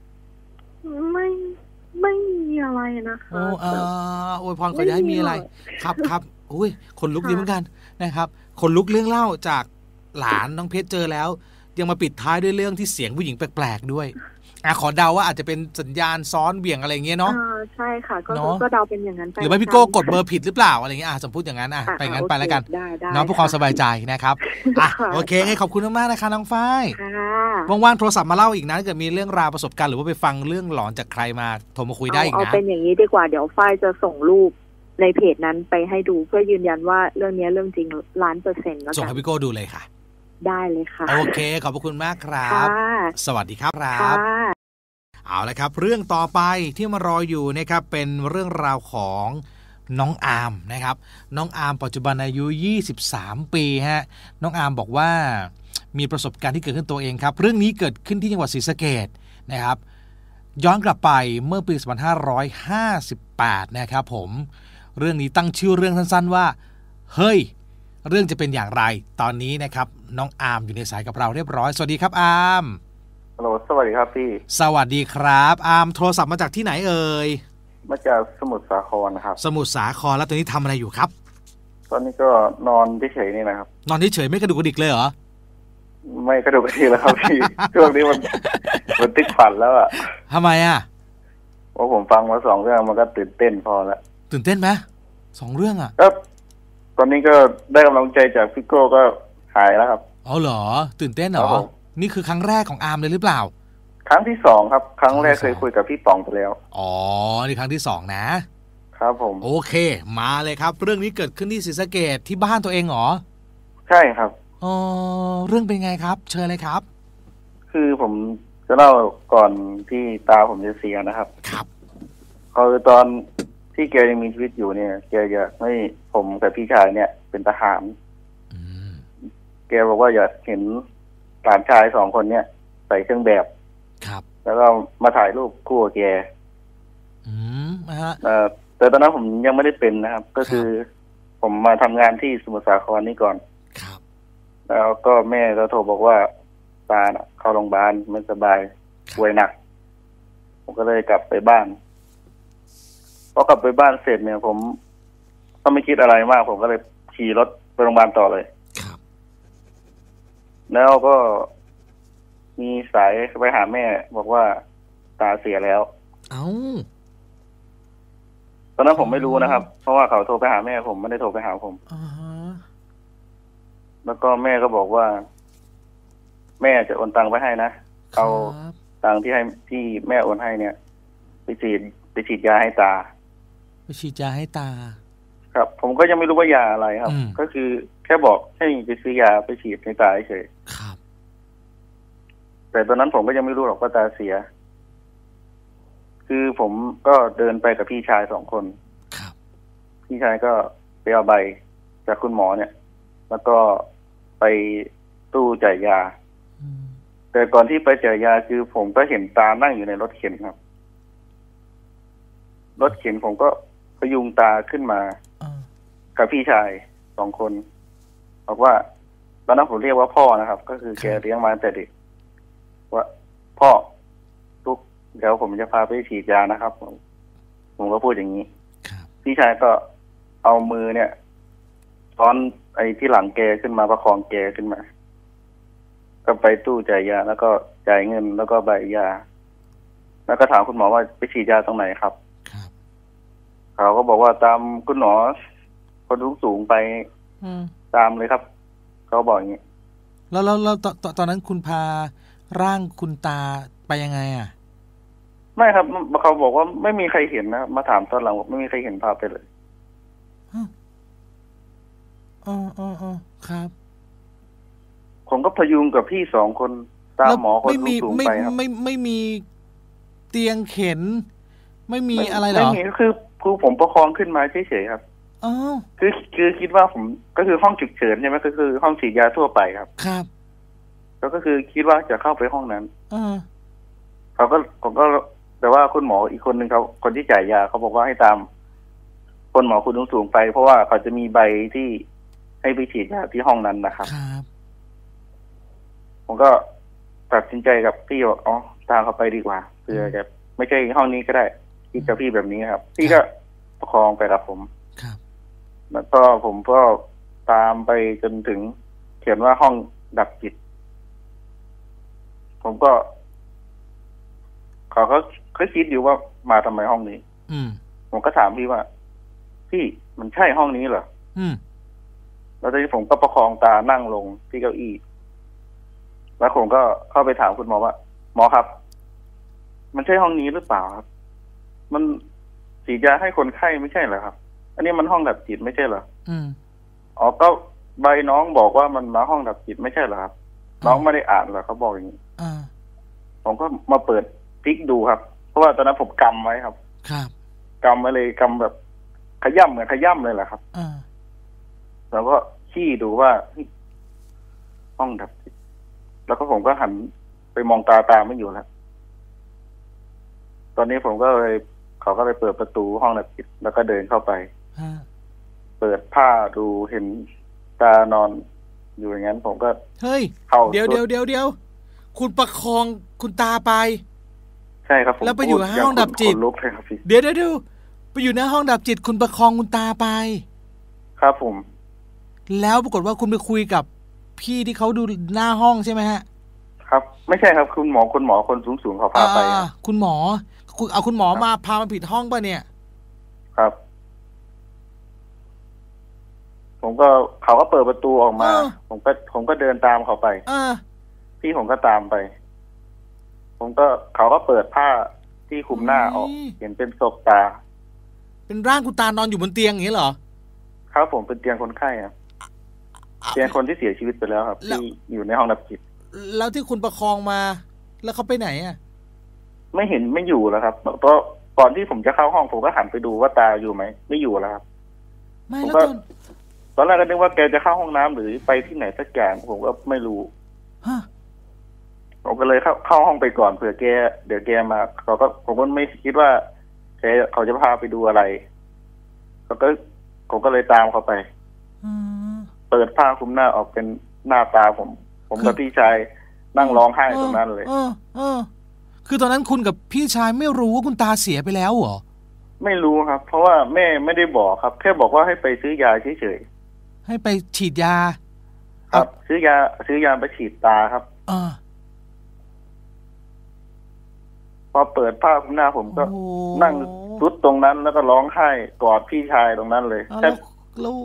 ไม่มีอะไรนะคะโอ้ยพรขออย่าให้มีอะไรครับโอ้ยขนลุกดีเหมือนกันนะครับขนลุกเรื่องเล่าจากหลานน้องเพชรเจอแล้วยังมาปิดท้ายด้วยเรื่องที่เสียงผู้หญิงแปลกๆด้วยขอเดาว่าอาจจะเป็นสัญญาณซ้อนเบี่ยงอะไรเงี้ยเนาะใช่ค่ะก็เดาเป็นอย่างนั้นไปหรือไม่พี่โก้กดเบอร์ผิดหรือเปล่าอะไรเงี้ยสมมติอย่างนั้นไปงั้นไปแล้วกันเนาะเพื่อความสบายใจนะครับโอเคขอบคุณมากๆนะคะน้องฝ้ายว่างๆโทรศัพท์มาเล่าอีกนะถ้าเกิดมีเรื่องราวประสบการณ์หรือว่าไปฟังเรื่องหลอนจากใครมาโทรมาคุยได้อีกนะเอาเป็นอย่างนี้ดีกว่าเดี๋ยวฝ้ายจะส่งรูปในเพจนั้นไปให้ดูเพื่อยืนยันว่าเรื่องนี้เรื่องจริง1,000,000%แล้วกันส่งให้พี่โก้ดูเลยค่ะได้เลยค่ะโอเคขอบคุณมากครับสวัสดีครับเอาละครับเรื่องต่อไปที่มารออยู่นะครับเป็นเรื่องราวของน้องอาร์มนะครับน้องอาร์มปัจจุบันอายุ23ปีฮะน้องอาร์มบอกว่ามีประสบการณ์ที่เกิดขึ้นตัวเองครับเรื่องนี้เกิดขึ้นที่จังหวัดศรีสะเกษนะครับย้อนกลับไปเมื่อปี2558นะครับผมเรื่องนี้ตั้งชื่อเรื่องสั้นๆว่าเฮ้ยเรื่องจะเป็นอย่างไรตอนนี้นะครับน้องอาร์มอยู่ในสายกับเราเรียบร้อยสวัสดีครับอาร์มฮัลโหลสวัสดีครับพี่สวัสดีครับอาร์มโทรศัพท์มาจากที่ไหนเอ่ยมาจากสมุทรสาครครับสมุทรสาครแล้วตอนนี้ทำอะไรอยู่ครับตอนนี้ก็นอนเฉยๆนี่นะครับนอนเฉยๆไม่กระดุกกระดิกเลยเหรอไม่กระดุกกระดิกแล้วครับพี่ช่วงนี้มันติดฝันแล้วอ่ะทำไมอ่ะเพราะผมฟังมา2เรื่องมันก็ตื่นเต้นพอแล้วตื่นเต้นไหม2เรื่องอ่ะครับตอนนี้ก็ได้กำลังใจจากพี่โก้ก็หายแล้วครับอ๋อเหรอตื่นเต้นเหรอนี่คือครั้งแรกของอาร์มเลยหรือเปล่าครั้งที่2ครับครั้งแรกเคยคุยกับพี่ป๋องไปแล้วอ๋อนี่ครั้งที่2นะครับผมโอเคมาเลยครับเรื่องนี้เกิดขึ้นที่ศรีสะเกษที่บ้านตัวเองเหรอใช่ครับอ๋อเรื่องเป็นไงครับเชิญเลยครับคือผมจะเล่าก่อนที่ตาผมจะเสียนะครับครับคือตอนที่แกยังมีชีวิตอยู่เนี่ยแกอยากให้ผมกับพี่ชายเนี่ยเป็นทหารแกบอกว่าอยากเห็นหลานชาย2คนเนี่ยใส่เครื่องแบบครับแล้วก็มาถ่ายรูปคู่กับแกแต่ตอนนั้นผมยังไม่ได้เป็นนะครับก็คือผมมาทำงานที่สมุทรสาครนี่ก่อนครับแล้วก็แม่ก็โทรบอกว่าตาเข้าโรงพยาบาลไม่สบายป่วยหนักผมก็เลยกลับไปบ้านพอกลับไปบ้านเสร็จเนี่ยผมก็ไม่คิดอะไรมากผมก็เลยขี่รถไปโรงพยาบาลต่อเลยครับแล้วก็มีสายไปหาแม่บอกว่าตาเสียแล้วตอนนั้นผมไม่รู้นะครับเพราะว่าเขาโทรไปหาแม่ผมไม่ได้โทรไปหาผมแล้วก็แม่ก็บอกว่าแม่จะโอนตังค์ไปให้นะเอาตังค์ที่แม่โอนให้เนี่ยไปฉีดยาให้ตาไปฉีดยาให้ตาครับผมก็ยังไม่รู้ว่ายาอะไรครับก็คือแค่บอกให้ไปซื้อยาไปฉีดให้ตาเฉยครับแต่ตอนนั้นผมก็ยังไม่รู้หรอกว่าตาเสียคือผมก็เดินไปกับพี่ชาย2 คนครับพี่ชายก็ไปเอาใบจากคุณหมอเนี่ยแล้วก็ไปตู้จ่ายยาแต่ก่อนที่ไปจ่ายยาคือผมก็เห็นตานั่งอยู่ในรถเข็นครับรถเข็นผมก็พยุงตาขึ้นมากับพี่ชาย2 คนบอกว่าตอนนั้นผมเรียกว่าพ่อนะครับก็คือแกเลี้ยงมาตั้งแต่เด็กว่าพ่อลูกเดี๋ยวผมจะพาไปฉีดยานะครับผมก็พูดอย่างนี้พี่ชายก็เอามือเนี่ยซ้อนไอ้ที่หลังแกขึ้นมาประคองแกขึ้นมาก็ไปตู้จ่ายยาแล้วก็จ่ายเงินแล้วก็ใบยาแล้วก็ถามคุณหมอว่าไปฉีดยาตรงไหนครับเขาก็บอกว่าตามคุณหมอคนสูงไปตามเลยครับเขาบอกอย่างนี้แล้วตอนนั้นคุณพาร่างคุณตาไปยังไงอ่ะไม่ครับเขาบอกว่าไม่มีใครเห็นนะครับมาถามตอนหลังไม่มีใครเห็นพาไปเลยอ๋อครับผมก็พยุงกับพี่2 คนตามหมอคนสูงไปครับไม่มีเตียงเข็นไม่มีอะไรหรอไม่มีคือผมประคองขึ้นมาเฉยๆครับอ๋อคือคิดว่าผมก็คือห้องฉุกเฉินใช่ไหมก็คือห้องฉีดยาทั่วไปครับครับแล้วก็คือคิดว่าจะเข้าไปห้องนั้นผมก็แต่ว่าคุณหมออีกคนนึงเขาคนที่จ่ายยาเขาบอกว่าให้ตามคนหมอคุณสูงไปเพราะว่าเขาจะมีใบที่ให้ไปฉีดยาที่ห้องนั้นนะครับผมก็ตัดสินใจกับพี่ว่าอ๋อตามเขาไปดีกว่าเพื่อจะไม่ใช่ห้องนี้ก็ได้ที่กับพี่แบบนี้ครับพี่ก็ประคองไปกับผมแล้วก็ผมก็ตามไปจนถึงเขียนว่าห้องดับจิตผมก็เขาก็คิดอยู่ว่ามาทำไมห้องนี้ผมก็ถามพี่ว่าพี่มันใช่ห้องนี้เหรอแล้วทีนี้ผมก็ประคองตานั่งลงที่เก้าอี้แล้วผมก็เข้าไปถามคุณหมอว่าหมอครับมันใช่ห้องนี้หรือเปล่าครับมันฉีดยาให้คนไข้ไม่ใช่เหรอครับอันนี้มันห้องดับจิตไม่ใช่เหรออ๋อก็ใบน้องบอกว่ามันมาห้องดับจิตไม่ใช่เหรอครับน้องไม่ได้อ่านเหรอเขาบอกอย่างนี้ผมก็มาเปิดพลิกดูครับเพราะว่าตอนนั้นผมกำไว้ครับกำไว้เลยกำแบบขย่ำเหมือนขย่ำเลยแหละครับแล้วก็ขี้ดูว่าห้องดับจิตแล้วก็ผมก็หันไปมองตาไม่อยู่แล้วตอนนี้ผมก็เลยเขาก็เลยเปิดประตูห้องดับจิตแล้วก็เดินเข้าไปเปิดผ้าดูเห็นตานอนอยู่อย่างนั้นผมก็เฮ้ยเดี๋ยวคุณประคองคุณตาไปใช่ครับผมแล้วไปอยู่ห้องดับจิตเดี๋ยวไปอยู่ในห้องดับจิตคุณประคองคุณตาไปครับผมแล้วปรากฏว่าคุณไปคุยกับพี่ที่เขาดูหน้าห้องใช่ไหมฮะครับไม่ใช่ครับคุณหมอคนสูงเขาพาไปคุณหมอเอาคุณหมอมาพามาผิดห้องป่ะเนี่ยครับผมก็เขาก็เปิดประตูออกมาผมก็เดินตามเขาไปพี่ผมก็ตามไปผมก็เขาก็เปิดผ้าที่คลุมหน้าออกเห็นเป็นศพตาเป็นร่างคุณตานอนอยู่บนเตียงอย่างนี้เหรอครับผมเป็นเตียงคนไข้ครับเตียงคนที่เสียชีวิตไปแล้วครับที่อยู่ในห้องดับจิตแล้วที่คุณประคองมาแล้วเขาไปไหนอ่ะไม่เห็นไม่อยู่แล้วครับเพราะก่อนที่ผมจะเข้าห้องผมก็หันไปดูว่าตาอยู่ไหมไม่อยู่แล้วครับไม่แล้วตอนแรกก็นึกว่าแกจะเข้าห้องน้ำหรือไปที่ไหนสักอย่างผมก็ไม่รู้ผมก็เลยเข้าห้องไปก่อนเผื่อแกเดี๋ยวแกมาผมก็ไม่คิดว่าเขาจะพาไปดูอะไรผมก็เลยตามเขาไปเปิดผ้าคลุมหน้าออกเป็นหน้าตาผมกับพี่ชายนั่งร้องไห้ตรงนั้นเลยคือตอนนั้นคุณกับพี่ชายไม่รู้ว่าคุณตาเสียไปแล้วเหรอไม่รู้ครับเพราะว่าแม่ไม่ได้บอกครับแค่บอกว่าให้ไปซื้อยาเฉยๆให้ไปฉีดยาครับซื้อยาไปฉีดตาครับพอเปิดผ้าคลุมหน้าผมก็นั่งซุดตรงนั้นแล้วก็ร้องไห้กอดพี่ชายตรงนั้นเลยแล้ว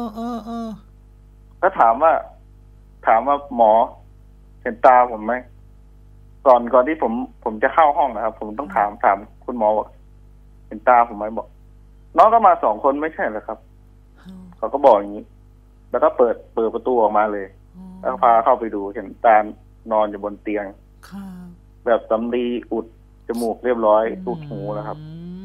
ก็ถามว่าหมอเห็นตาผมไหมก่อนที่ผมจะเข้าห้องนะครับผมต้องถามคุณหมอว่าเห็นตาผมไหมบอกน้องก็มา2 คนไม่ใช่เหรอครับเขาก็บอกอย่างนี้แล้วก็เปิดประตูออกมาเลยแล้วพาเข้าไปดูเห็นตานอนอยู่บนเตียงแบบสำลีอุดจมูกเรียบร้อยอุดหูนะครับ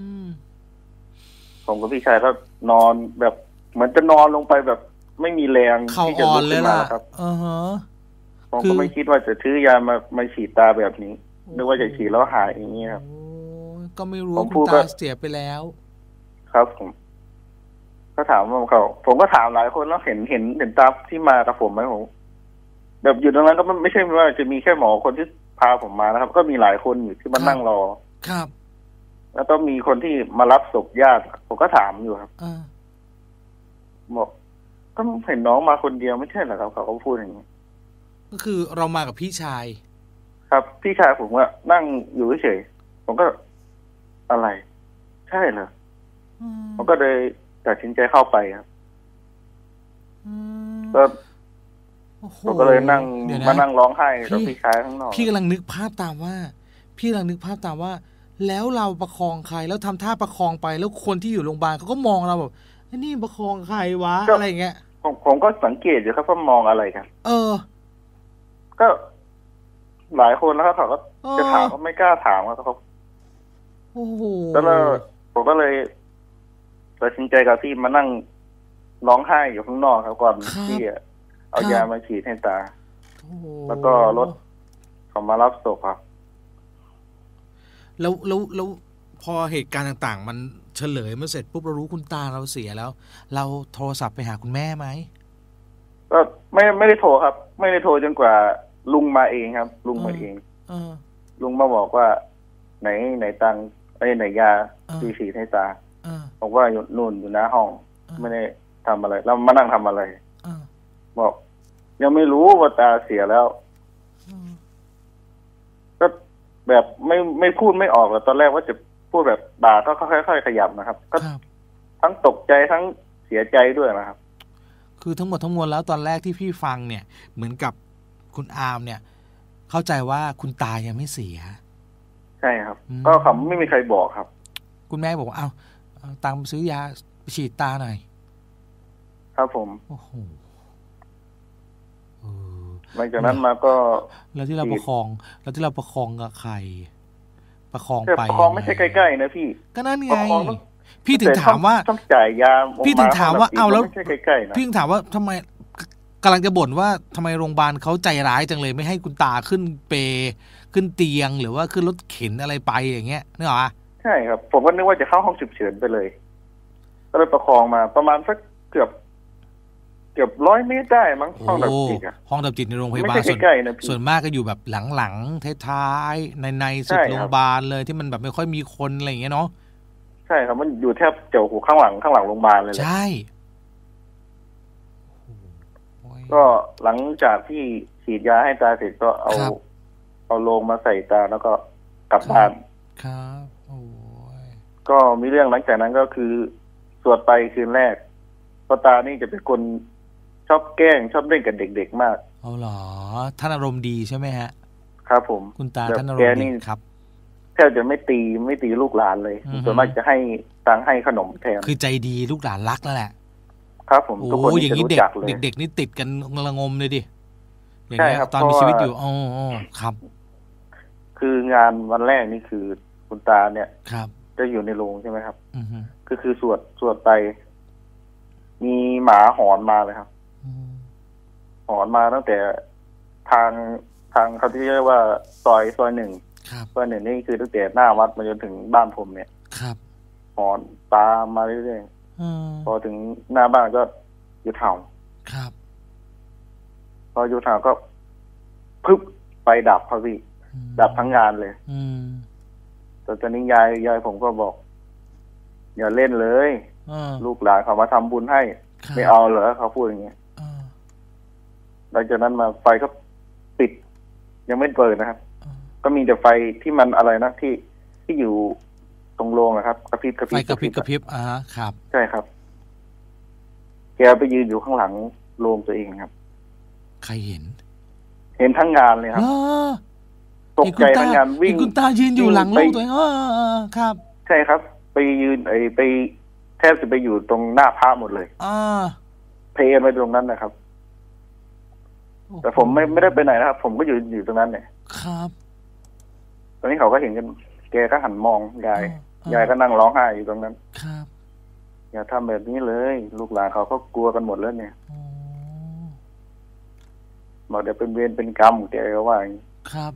ผมกับพี่ชายก็นอนแบบเหมือนจะนอนลงไปแบบไม่มีแรงที่จะลุกขึ้นมาครับผมก็ไม่คิดว่าจะซื้อยามาฉีดตาแบบนี้นึกว่าจะฉีดแล้วหายอย่างนี้ครับก็ไม่รู้คุณตาเสียไปแล้วครับผมก็ถามว่าผมก็ถามหลายคนแล้วเห็นตาที่มากับผมไหมผมแบบอยู่ตรงนั้นก็ไม่ใช่ว่าจะมีแค่หมอคนที่พาผมมานะครับก็มีหลายคนอยู่ที่มานั่งรอครับแล้วก็มีคนที่มารับศพญาติผมก็ถามอยู่ครับบอกก็เห็นน้องมาคนเดียวไม่ใช่เหรอครับเขาก็พูดอย่างนี้ก็คือเรามากับพี่ชายครับพี่ชายผมก็นั่งอยู่เฉยผมก็อะไรใช่เหรอผมก็เลยตัดสินใจเข้าไปครับก็ผมก็เลยนั่งมานั่งร้องไห้กับพี่ชายข้างนอกพี่กำลังนึกภาพตามว่าแล้วเราประคองใครแล้วทำท่าประคองไปแล้วคนที่อยู่โรงพยาบาลเขาก็มองเราแบบนี่ประคองใครวะอะไรเงี้ยผมก็สังเกตอยู่ครับว่ามองอะไรกันก็หลายคนแล้วครับเขาก็จะถามก็ไม่กล้าถามครับโอ้โหแล้วผมก็เลยตัดสินใจกับที่มานั่งร้องไห้อยู่ข้างนอกครับก่อนที่เอายามาฉีดให้ตาแล้วก็รถเขามารับศพครับแล้วพอเหตุการณ์ต่างๆมันเฉลยมาเสร็จปุ๊บเรารู้คุณตาเราเสียแล้วเราโทรศัพท์ไปหาคุณแม่ไหมก็ไม่ได้โทรครับไม่ได้โทรจนกว่าลุงมาเองครับลุงมาเองลุงมาบอกว่าไหนตังไหนยาที่ฉีดให้ตาบอกว่าอยู่นู่นอยู่หน้าห้องไม่ได้ทำอะไรแล้วมานั่งทำอะไรบอกยังไม่รู้ว่าตาเสียแล้วก็แบบไม่พูดไม่ออกตอนแรกว่าจะพูดแบบด่าก็ค่อยๆขยับนะครับก็ทั้งตกใจทั้งเสียใจด้วยนะครับคือทั้งหมดทั้งมวลแล้วตอนแรกที่พี่ฟังเนี่ยเหมือนกับคุณอาร์มเนี่ยเข้าใจว่าคุณตายังไม่เสียใช่ครับก็เขาไม่มีใครบอกครับคุณแม่บอกว่าเอาตังค์ซื้อยาฉีดตาหน่อยครับผมโอ้โหหลังจากนั้นมาก็แล้วที่เราประคองกับใครประคองไปประคองไม่ใช่ใกล้ๆนะพี่ก็นั่นไงพี่ถึงถามว่าต้องจ่ายยาพี่ถึงถามว่าเอาแล้วพี่ถึงถามว่าทำไมกำลังจะบ่นว่าทำไมโรงพยาบาลเขาใจร้ายจังเลยไม่ให้คุณตาขึ้นเปขึ้นเตียงหรือว่าขึ้นรถเข็นอะไรไปอย่างเงี้ยนึกออกปะใช่ครับผมก็นึกว่าจะเข้าห้องฉุกเฉินไปเลยก็เลยประคองมาประมาณสักเกือบ100 เมตรได้มั้งห้องดับจิตห้องดับจิตในโรงพยาบาลส่วนมากก็อยู่แบบหลังๆท้ายๆในสุดโรงพยาบาลเลยที่มันแบบไม่ค่อยมีคนอะไรอย่างเงี้ยเนาะใช่ครับมันอยู่แทบเจ้าหูข้างหลังโรงพยาบาลเลยใช่ก็หลังจากที่ฉีดยาให้ตาเสร็จก็เอาโลงมาใส่ตาแล้วก็กลับบ้านครับโอ้ยก็มีเรื่องหลังจากนั้นก็คือสวดไปคืนแรกเพราะตานี่จะเป็นคนชอบแกล้งชอบเล่นกับเด็กๆมากเอาเหรอท่านอารมณ์ดีใช่ไหมฮะครับผมคุณตาท่านอารมณ์ดีครับแทบจะไม่ตีลูกหลานเลยส่วนมากจะให้ตังค์ให้ขนมแทนคือใจดีลูกหลานรักแล้วแหละครับผมทุกคนอย่างนี้เด็กนี่ติดกันระงมเลยดิอย่างเงี้ยตอนมีชีวิตอยู่อ๋อครับคืองานวันแรกนี่คือคุณตาเนี่ยครับจะอยู่ในโรงใช่ไหมครับก็คือสวดไปมีหมาหอนมาเลยครับหอนมาตั้งแต่ทางเขาที่เรียกว่าซอย1ซอย1นี่คือตั้งแต่หน้าวัดมาจนถึงบ้านผมเนี่ยหอนตามมาเรื่อยๆพอถึงหน้าบ้านก็อยู่เห่าพออยู่เห่าก็พึบไฟดับครับพี่ดับทั้งงานเลยแต่ตอนนี้ยายผมก็บอกอย่าเล่นเลยลูกหลานเขามาทำบุญให้ไม่เอาเหรอเขาพูดอย่างเงี้ยหลังจากนั้นมาไฟก็ปิดยังไม่เปิดนะครับก็มีแต่ไฟที่มันอะไรนะที่อยู่ตรงโรงนะครับกระพริบไฟกระพริบครับใช่ครับแกไปยืนอยู่ข้างหลังโรงตัวเองครับใครเห็นทั้งงานเลยครับตกใจทั้งงานวิ่งคุณตายืนอยู่หลังโรงตัวเองครับใช่ครับไปยืนไปแทบจะไปอยู่ตรงหน้าพระหมดเลยเพลนไปตรงนั้นนะครับแต่ผมไม่ได้ไปไหนนะครับผมก็อยู่ตรงนั้นเนี่ยครับตอนนี้เขาก็เห็นกันแกก็หันมองยายก็นั่งร้องไห้อยู่ตรงนั้นครับอย่าทำแบบนี้เลยลูกหลานเขาก็กลัวกันหมดแล้วเนี่ยบอกเดี๋ยวเป็นเวรเป็นกรรมแกก็ว่าอย่างนี้ครับ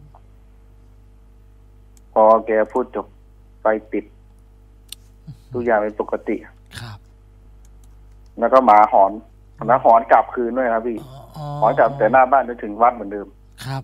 พอแกพูดจบไฟปิดทุกอย่างเป็นปกติครับแล้วก็หมาหอนกลับคืนด้วยครับพี่หอนกลับแต่หน้าบ้านจนถึงวัดเหมือนเดิมครับ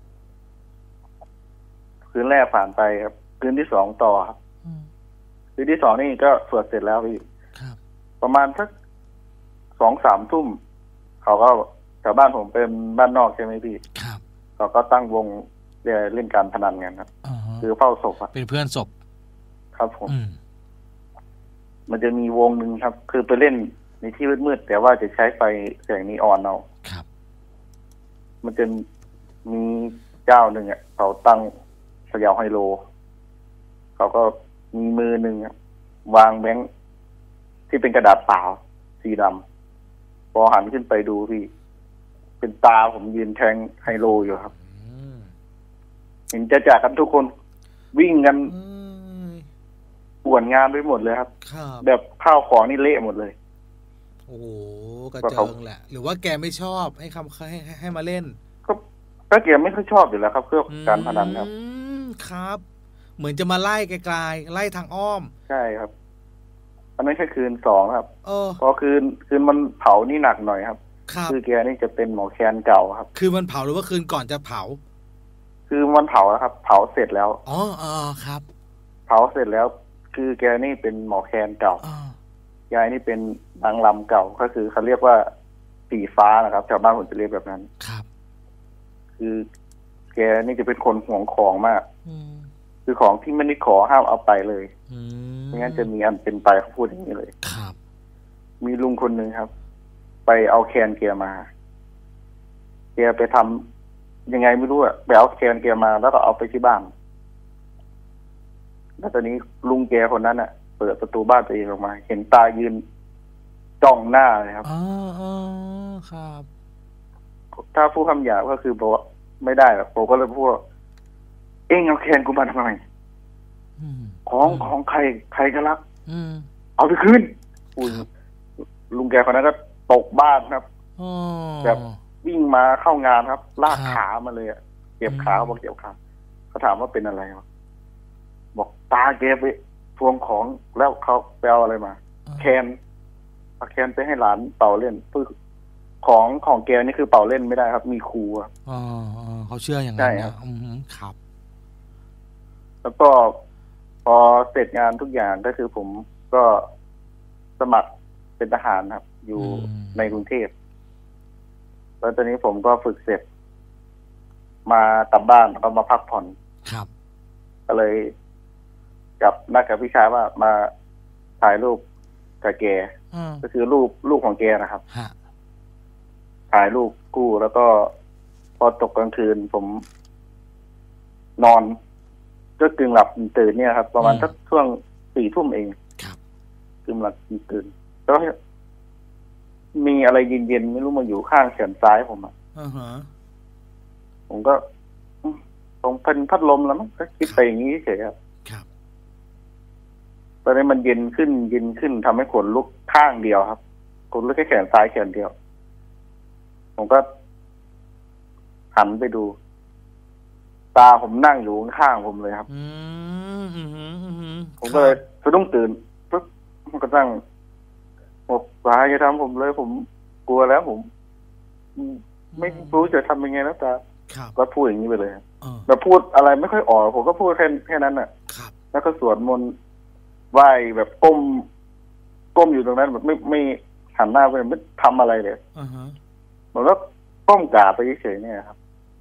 คืนแรกผ่านไปครับคืนที่2ต่อครับคืนที่2นี่ก็สวดเสร็จแล้วพี่ประมาณสัก2-3 ทุ่มเขาก็แถวบ้านผมเป็นบ้านนอกใช่ไหมพี่เขาก็ตั้งวงเล่นการพนันกันครับคือเฝ้าศพเป็นเพื่อนศพครับผมมันจะมีวงหนึ่งครับคือไปเล่นในที่มืดๆแต่ว่าจะใช้ไฟแสงนีออนเอาครับมันจะมีเจ้าหนึ่งเขาตั้งเขย่าไฮโลเขาก็มีมือหนึ่งวางแบงค์ที่เป็นกระดาษเปล่าสีดำพอหันขึ้นไปดูพี่เป็นตาผมยืนแทงไฮโลอยู่ครับเห็นจะจากกันทุกคนวิ่งกันป่วนงานไปหมดเลยครับแบบข้าวของนี่เละหมดเลยโอ้โหกระเจิงแหละหรือว่าแกไม่ชอบให้มาเล่นก็แกไม่ค่อยชอบอยู่แล้วครับเรื่องการพนันครับครับเหมือนจะมาไล่ไกลๆไล่ทางอ้อมใช่ครับอันนั้นแค่คืน2ครับพอคืนมันเผานี่หนักหน่อยครับคือแกนี่จะเป็นหมอแคนเก่าครับคือมันเผาหรือว่าคืนก่อนจะเผาคือมันเผาแล้วครับเผาเสร็จแล้วอ๋อครับเผาเสร็จแล้วคือแกนี่เป็นหมอแคนเก่ายายนี่เป็นนางรำเก่าก็คือเขาเรียกว่าสีฟ้านะครับชาวบ้านผมจะเรียกแบบนั้นครับคือแกนี่จะเป็นคนห่วงของมากคือของที่ไม่ได้ขอห้ามเอาไปเลยไม่งั้นจะมีอันเป็นไปเขาพูดอย่างนี้เลยครับมีลุงคนหนึ่งครับไปเอาแคนแกมาแกไปทำยังไงไม่รู้อะไปเอาแคนแกมาแล้วก็เอาไปที่บ้านแล้วตอนนี้ลุงแกคนนั้นอะเปิดประตูบ้านตัวเองออกมาเห็นตายืนจ้องหน้าเลยครับครับถ้าพูดคำหยาบก็คือบอกไม่ได้หรอกผมก็เลยพูดเอ็งเอาแคนกูมาทำไมของใครก็รักเอาไปคืนลุงแกคนนั้นก็ตกบ้านครับแบบวิ่งมาเข้างานครับลากขามาเลยอะเก็บขาบอกเก็บขาเขาถามว่าเป็นอะไรบอกตาแกไปทวงของแล้วเขาไปเอาอะไรมาแคนเอาแคนไปให้หลานเป่าเล่นเพื่อของแกนี่คือเป่าเล่นไม่ได้ครับมีครูเขาเชื่ออย่างนั้นครับแล้วก็พอเสร็จงานทุกอย่างก็คือผมก็สมัครเป็นทหารครับอยู่ในกรุงเทพแล้วตอนนี้ผมก็ฝึกเสร็จมากลับบ้านแล้วก็มาพักผ่อนครับก็เลยกับนัดกับพี่ชายว่ามาถ่ายรูปกับแกก็คือรูปของแกนะครับถ่ายรูปกู้แล้วก็พอตกกลางคืนผมนอนก็กึ่งหลับตื่นเนี่ยครับประมาณสักช่วง4 ทุ่มเองกึ่งหลับตื่นแล้วมีอะไรเย็นๆไม่รู้มาอยู่ข้างแขนซ้ายผมผมก็ตรงเป็นพัดลมแล้วมั้งก็คิดไปอย่างนี้เฉยครับตอนนี้มันเย็นขึ้นทำให้ขนลุกข้างเดียวครับขนลุกแค่แขนซ้ายแขนเดียวผมก็หันไปดูตาผมนั่งอยู่ข้างผมเลยครับผมก็เลยสะดุ้งตื่นปุ๊บมันก็นั่งบอกตาอย่าทำผมเลยผมกลัวแล้วผมไม่รู้จะทำยังไงแล้วตาก็พูดอย่างนี้ไปเลยแต่พูดอะไรไม่ค่อยออกผมก็พูดแค่นั้นน่ะแล้วก็สวดมนต์ไหว้แบบก้มอยู่ตรงนั้นแบบไม่หันหน้าไปไม่ทำอะไรเลยผมก็ก้มกราบไปเฉยๆเนี่ยครับ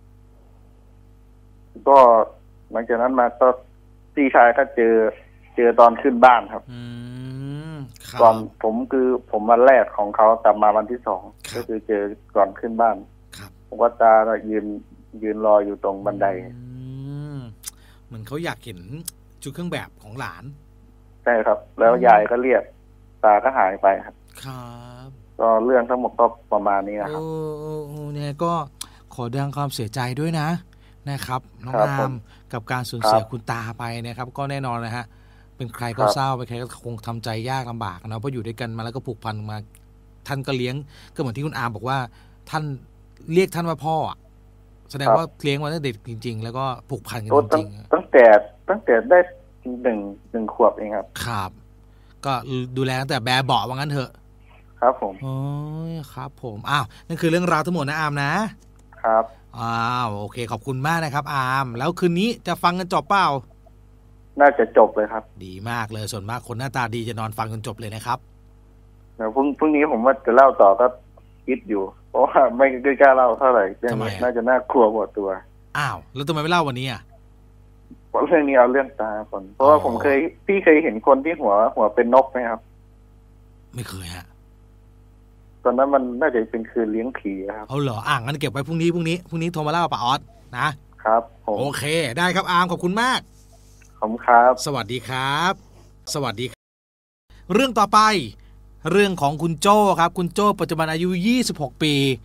ก็หลังจากนั้นมาก็พี่ชายก็เจอตอนขึ้นบ้านครับก่อนผมวันแรกของเขากลับมาวันที่2ก็คือเจอก่อนขึ้นบ้านผมว่าตายืนรออยู่ตรงบันไดเหมือนเขาอยากเห็นชุดเครื่องแบบของหลานใช่ครับแล้วยายก็เรียกตาก็หายไปครับก็เรื่องทั้งหมดก็ประมาณนี้ครับเนี่ยก็ขอแสดงความเสียใจด้วยนะครับน้องอามกับการสูญเสียคุณตาไปนะครับก็แน่นอนนะฮะเป็นใครก็เศร้าไปใครก็คงทำใจยากลำบากนะเพราะอยู่ด้วยกันมาแล้วก็ผูกพันมาท่านก็เลี้ยงก็เหมือนที่คุณอามบอกว่าท่านเรียกท่านว่าพ่อแสดงว่าเลี้ยงมาตั้งแต่เด็กจริงๆแล้วก็ผูกพันกันจริงๆตั้งแต่ได้1 ขวบเองครับครับก็ดูแลตั้งแต่แบบเบาะว่างั้นเถอะครับผมครับผมนั่นคือเรื่องราวทั้งหมดนะอามนะครับโอเคขอบคุณมากนะครับอามแล้วคืนนี้จะฟังกันจบเปล่าน่าจะจบเลยครับดีมากเลยส่วนมากคนหน้าตาดีจะนอนฟังจนจบเลยนะครับเดี๋ยวพรุ่งนี้ผมว่าจะเล่าต่อก็คิดอยู่เพราะว่าไม่กล้าเล่าเท่าไหร่เรื่องนี้น่าจะน่ากลัวหมดตัวแล้วทำไมไม่เล่าวันนี้เพราะเรื่องนี้เอาเรื่องตาก่อนเพราะว่าพี่เคยเห็นคนที่หัวเป็นนกไหมครับไม่เคยฮะตอนนั้นมันน่าจะเป็นคืนเลี้ยงผีครับเอาเหรองั้นเก็บไว้พรุ่งนี้โทรมาเล่าป้าออสนะครับโอเคได้ครับอามขอบคุณมากขอบคุณครับสวัสดีครับสวัสดีเรื่องต่อไปเรื่องของคุณโจ้ครับคุณโจ้ปัจจุบันอายุ26 ปี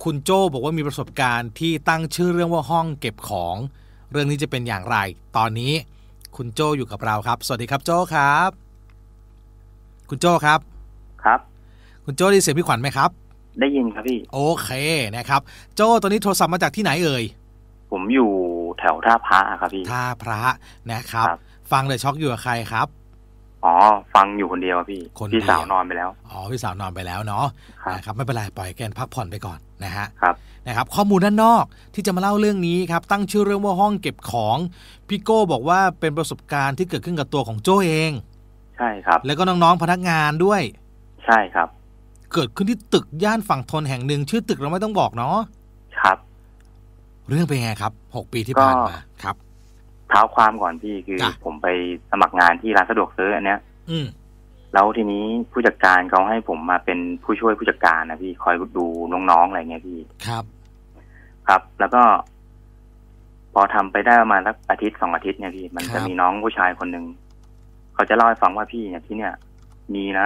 คุณโจ้บอกว่ามีประสบการณ์ที่ตั้งชื่อเรื่องว่าห้องเก็บของเรื่องนี้จะเป็นอย่างไรตอนนี้คุณโจ้อยู่กับเราครับสวัสดีครับโจ้ครับคุณโจ้ครับครับคุณโจ้ได้เสียงพี่ขวัญไหมครับได้ยินครับพี่โอเคนะครับโจ้ตอนนี้โทรศัพท์มาจากที่ไหนเอ่ยผมอยู่แถวท่าพระครับพี่ท่าพระนะครับฟังเลยช็อกอยู่กับใครครับอ๋อฟังอยู่คนเดียวพี่สาวนอนไปแล้วอ๋อพี่สาวนอนไปแล้วเนาะนะครับไม่เป็นไรปล่อยแกนพักผ่อนไปก่อนนะฮะครับนะครับข้อมูลด้านนอกที่จะมาเล่าเรื่องนี้ครับตั้งชื่อเรื่องว่าห้องเก็บของพี่โก้บอกว่าเป็นประสบการณ์ที่เกิดขึ้นกับตัวของโจ้เองใช่ครับแล้วก็น้องๆพนักงานด้วยใช่ครับเกิดขึ้นที่ตึกย่านฝั่งทนแห่งหนึ่งชื่อตึกเราไม่ต้องบอกเนาะครับเรื่องเป็นไงครับ6 ปีที่ผ่านมาครับเท้าความก่อนพี่คือผมไปสมัครงานที่ร้านสะดวกซื้ออันเนี้ยแล้วทีนี้ผู้จัดการเขาให้ผมมาเป็นผู้ช่วยผู้จัดการนะพี่คอยดูน้องๆอะไรเงี้ยพี่ครับครับแล้วก็พอทำไปได้ประมาณสักอาทิตย์2 อาทิตย์เนี่ยพี่มันจะมีน้องผู้ชายคนหนึ่งเขาจะเล่าให้ฟังว่าพี่เนี่ยที่เนี่ยมีนะ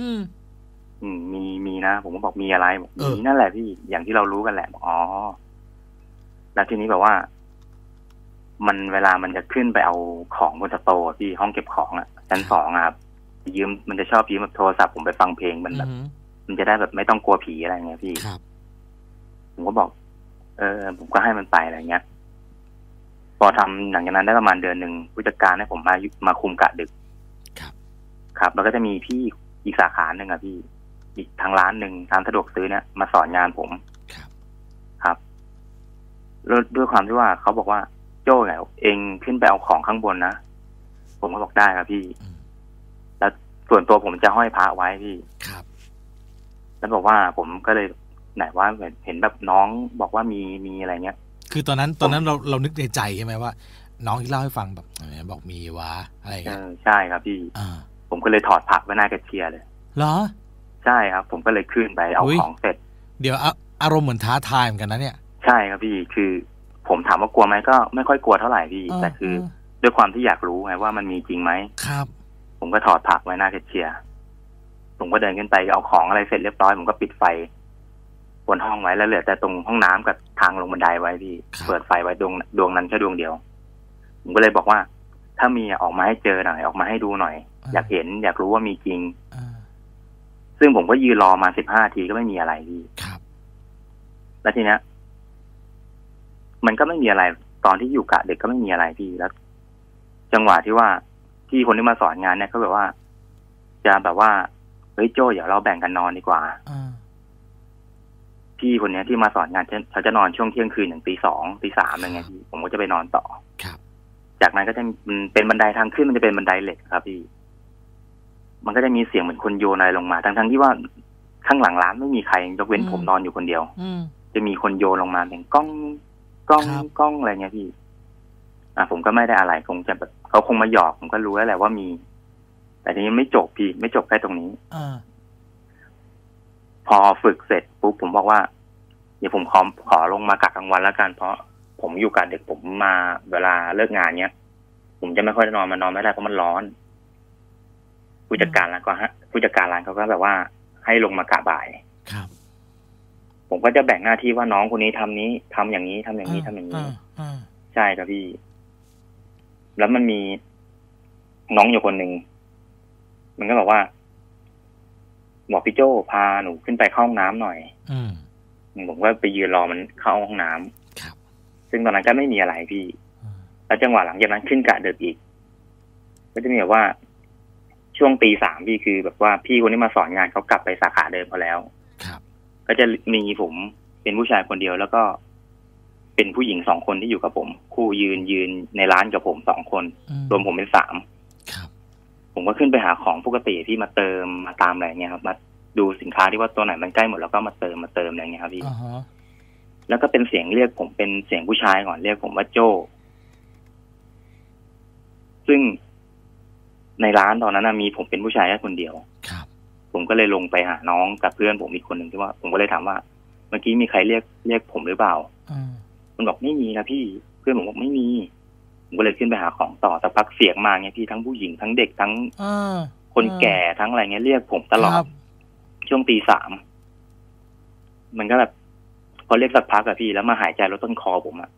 มีนะผมก็บอกมีอะไรบอกมีนั่นแหละพี่อย่างที่เรารู้กันแหละอ๋อแล้วทีนี้แบบว่ามันเวลามันจะขึ้นไปเอาของบนสโตร์ที่ห้องเก็บของอ่ะชั้น2ครับยืมมันจะชอบยืมแบบโทรศัพท์ผมไปฟังเพลงมันแบบมันจะได้แบบไม่ต้องกลัวผีอะไรเงี้ยพี่ผมก็บอกผมก็ให้มันไปอะไรเงี้ยพอทำหลังจากนั้นได้ประมาณเดือนหนึ่งผู้จัดการให้ผมมาคุมกะดึกครับแล้วก็จะมีพี่อีกสาขาหนึ่งอะพี่อีกทางร้านหนึ่งร้านสะดวกซื้อเนี่ยมาสอนงานผมครับแล้วด้วยความที่ว่าเขาบอกว่าโจ้เนี่ยเองขึ้นไปเอาของข้างบนนะผมก็บอกได้ครับพี่แล้วส่วนตัวผมจะห้อยพระไว้พี่ครับแล้วบอกว่าผมก็เลยไหนว่าเห็นแบบน้องบอกว่ามีอะไรเงี้ยคือตอนนั้นเรานึกในใจใช่ไหมว่าน้องที่เล่าให้ฟังแบบบอกมีวะอะไรเงี้ยใช่ครับพี่ผมก็เลยถอดผักไว้หน้าแคชเชียร์เลยเหรอใช่ครับผมก็เลยขึ้นไปเอาของเสร็จเดี๋ยวอารมณ์เหมือนท้าทายเหมือนกันนะเนี่ยใช่ครับพี่คือผมถามว่ากลัวไหมก็ไม่ค่อยกลัวเท่าไหร่พี่แต่คือด้วยความที่อยากรู้ไงว่ามันมีจริงไหมครับผมก็ถอดผักไว้หน้าแคชเชียร์ผมก็เดินขึ้นไปเอาของอะไรเสร็จเรียบร้อยผมก็ปิดไฟบนห้องไว้แล้วเหลือแต่ตรงห้องน้ำกับทางลงบันไดไว้พี่เปิดไฟไว้ดวงนั้นแค่ดวงเดียวผมก็เลยบอกว่าถ้ามีออกมาให้เจอหน่อยออกมาให้ดูหน่อยอยากเห็นอยากรู้ว่ามีจริงซึ่งผมก็ยืนรอมา15 ทีก็ไม่มีอะไรพี่แล้วทีเนี้ยมันก็ไม่มีอะไรตอนที่อยู่กะเด็กก็ไม่มีอะไรพี่แล้วจังหวะที่ว่าที่คนที่มาสอนงานเนี่ยเขาแบบว่าจะแบบว่าเฮ้ยโจ้เดี๋ยวเราแบ่งกันนอนดีกว่าพี่คนนี้ที่มาสอนงานเขาจะนอนช่วงเที่ยงคืนถึงตี 2 ตี 3อะไรเงี้ยพี่ผมก็จะไปนอนต่อจากนั้นก็จะเป็นบันไดทางขึ้นมันจะเป็นบันไดเหล็กครับพี่มันก็จะมีเสียงเหมือนคนโยนอะไรลงมาทั้งที่ว่าข้างหลังร้านไม่มีใครยกเว้นผมนอนอยู่คนเดียวจะมีคนโยนลงมาเป็นก้องอะไรเงี้ยพี่ผมก็ไม่ได้อะไรคงจะแบบเขาคงมาหยอกผมก็รู้แล้วแหละว่ามีแต่ทีนี้ไม่จบพี่ไม่จบแค่ตรงนี้พอฝึกเสร็จปุ๊บผมบอกว่าเดี๋ยวผมขอลงมากะกลางวันแล้วกันเพราะผมอยู่กับเด็กผมมาเวลาเลิกงานเนี้ยผมจะไม่ค่อยนอนไม่ได้เพราะมันร้อนผู้จัดการร้านเขาก็แบบว่าให้ลงมากะบ่ายครับผมก็จะแบ่งหน้าที่ว่าน้องคนนี้ทำนี้ทำอย่างนี้ทำอย่างนี้ทำอย่างนี้ใช่ครับพี่แล้วมันมีน้องอยู่คนหนึ่งมันก็บอกว่าบอกพี่โจ้พาหนูขึ้นไปเข้าห้องน้ำหน่อยผมก็ไปยืนรอมันเข้าห้องน้ำซึ่งตอนนั้นก็ไม่มีอะไรพี่แล้วจังหวะหลังจากนั้นขึ้นกะเดิมอีกก็จะมีแบบว่าช่วงตี 3พี่คือแบบว่าพี่คนที่มาสอนงานเขากลับไปสาขาเดิมเขาแล้วก็จะมีผมเป็นผู้ชายคนเดียวแล้วก็เป็นผู้หญิง2 คนที่อยู่กับผมคู่ยืนในร้านกับผม2 คนรวมผมเป็น3ผมก็ขึ้นไปหาของปกติที่มาเติมมาตามอะไรเงี้ยครับมาดูสินค้าที่ว่าตัวไหนมันใกล้หมดแล้วก็มาเติมอะไรเงี้ยครับพี่แล้วก็เป็นเสียงเรียกผมเป็นเสียงผู้ชายก่อนเรียกผมว่าโจ้ซึ่งในร้านตอนนั้นมีผมเป็นผู้ชายแค่คนเดียวผมก็เลยลงไปหาน้องกับเพื่อนผมอีกคนหนึ่งที่ว่าผมก็เลยถามว่าเมื่อกี้มีใครเรียกผมหรือเปล่ามันบอกไม่มีนะพี่เพื่อนผมบอกไม่มีผมก็เลยขึ้นไปหาของต่อแต่พักเสียงมาเงี้ยพี่ทั้งผู้หญิงทั้งเด็กทั้งคนแก่ทั้งอะไรเงี้ยเรียกผมตลอดช่วงตี 3มันก็แบบพอเรียกสักพักอะพี่แล้วมาหายใจลดต้นคอผมอะ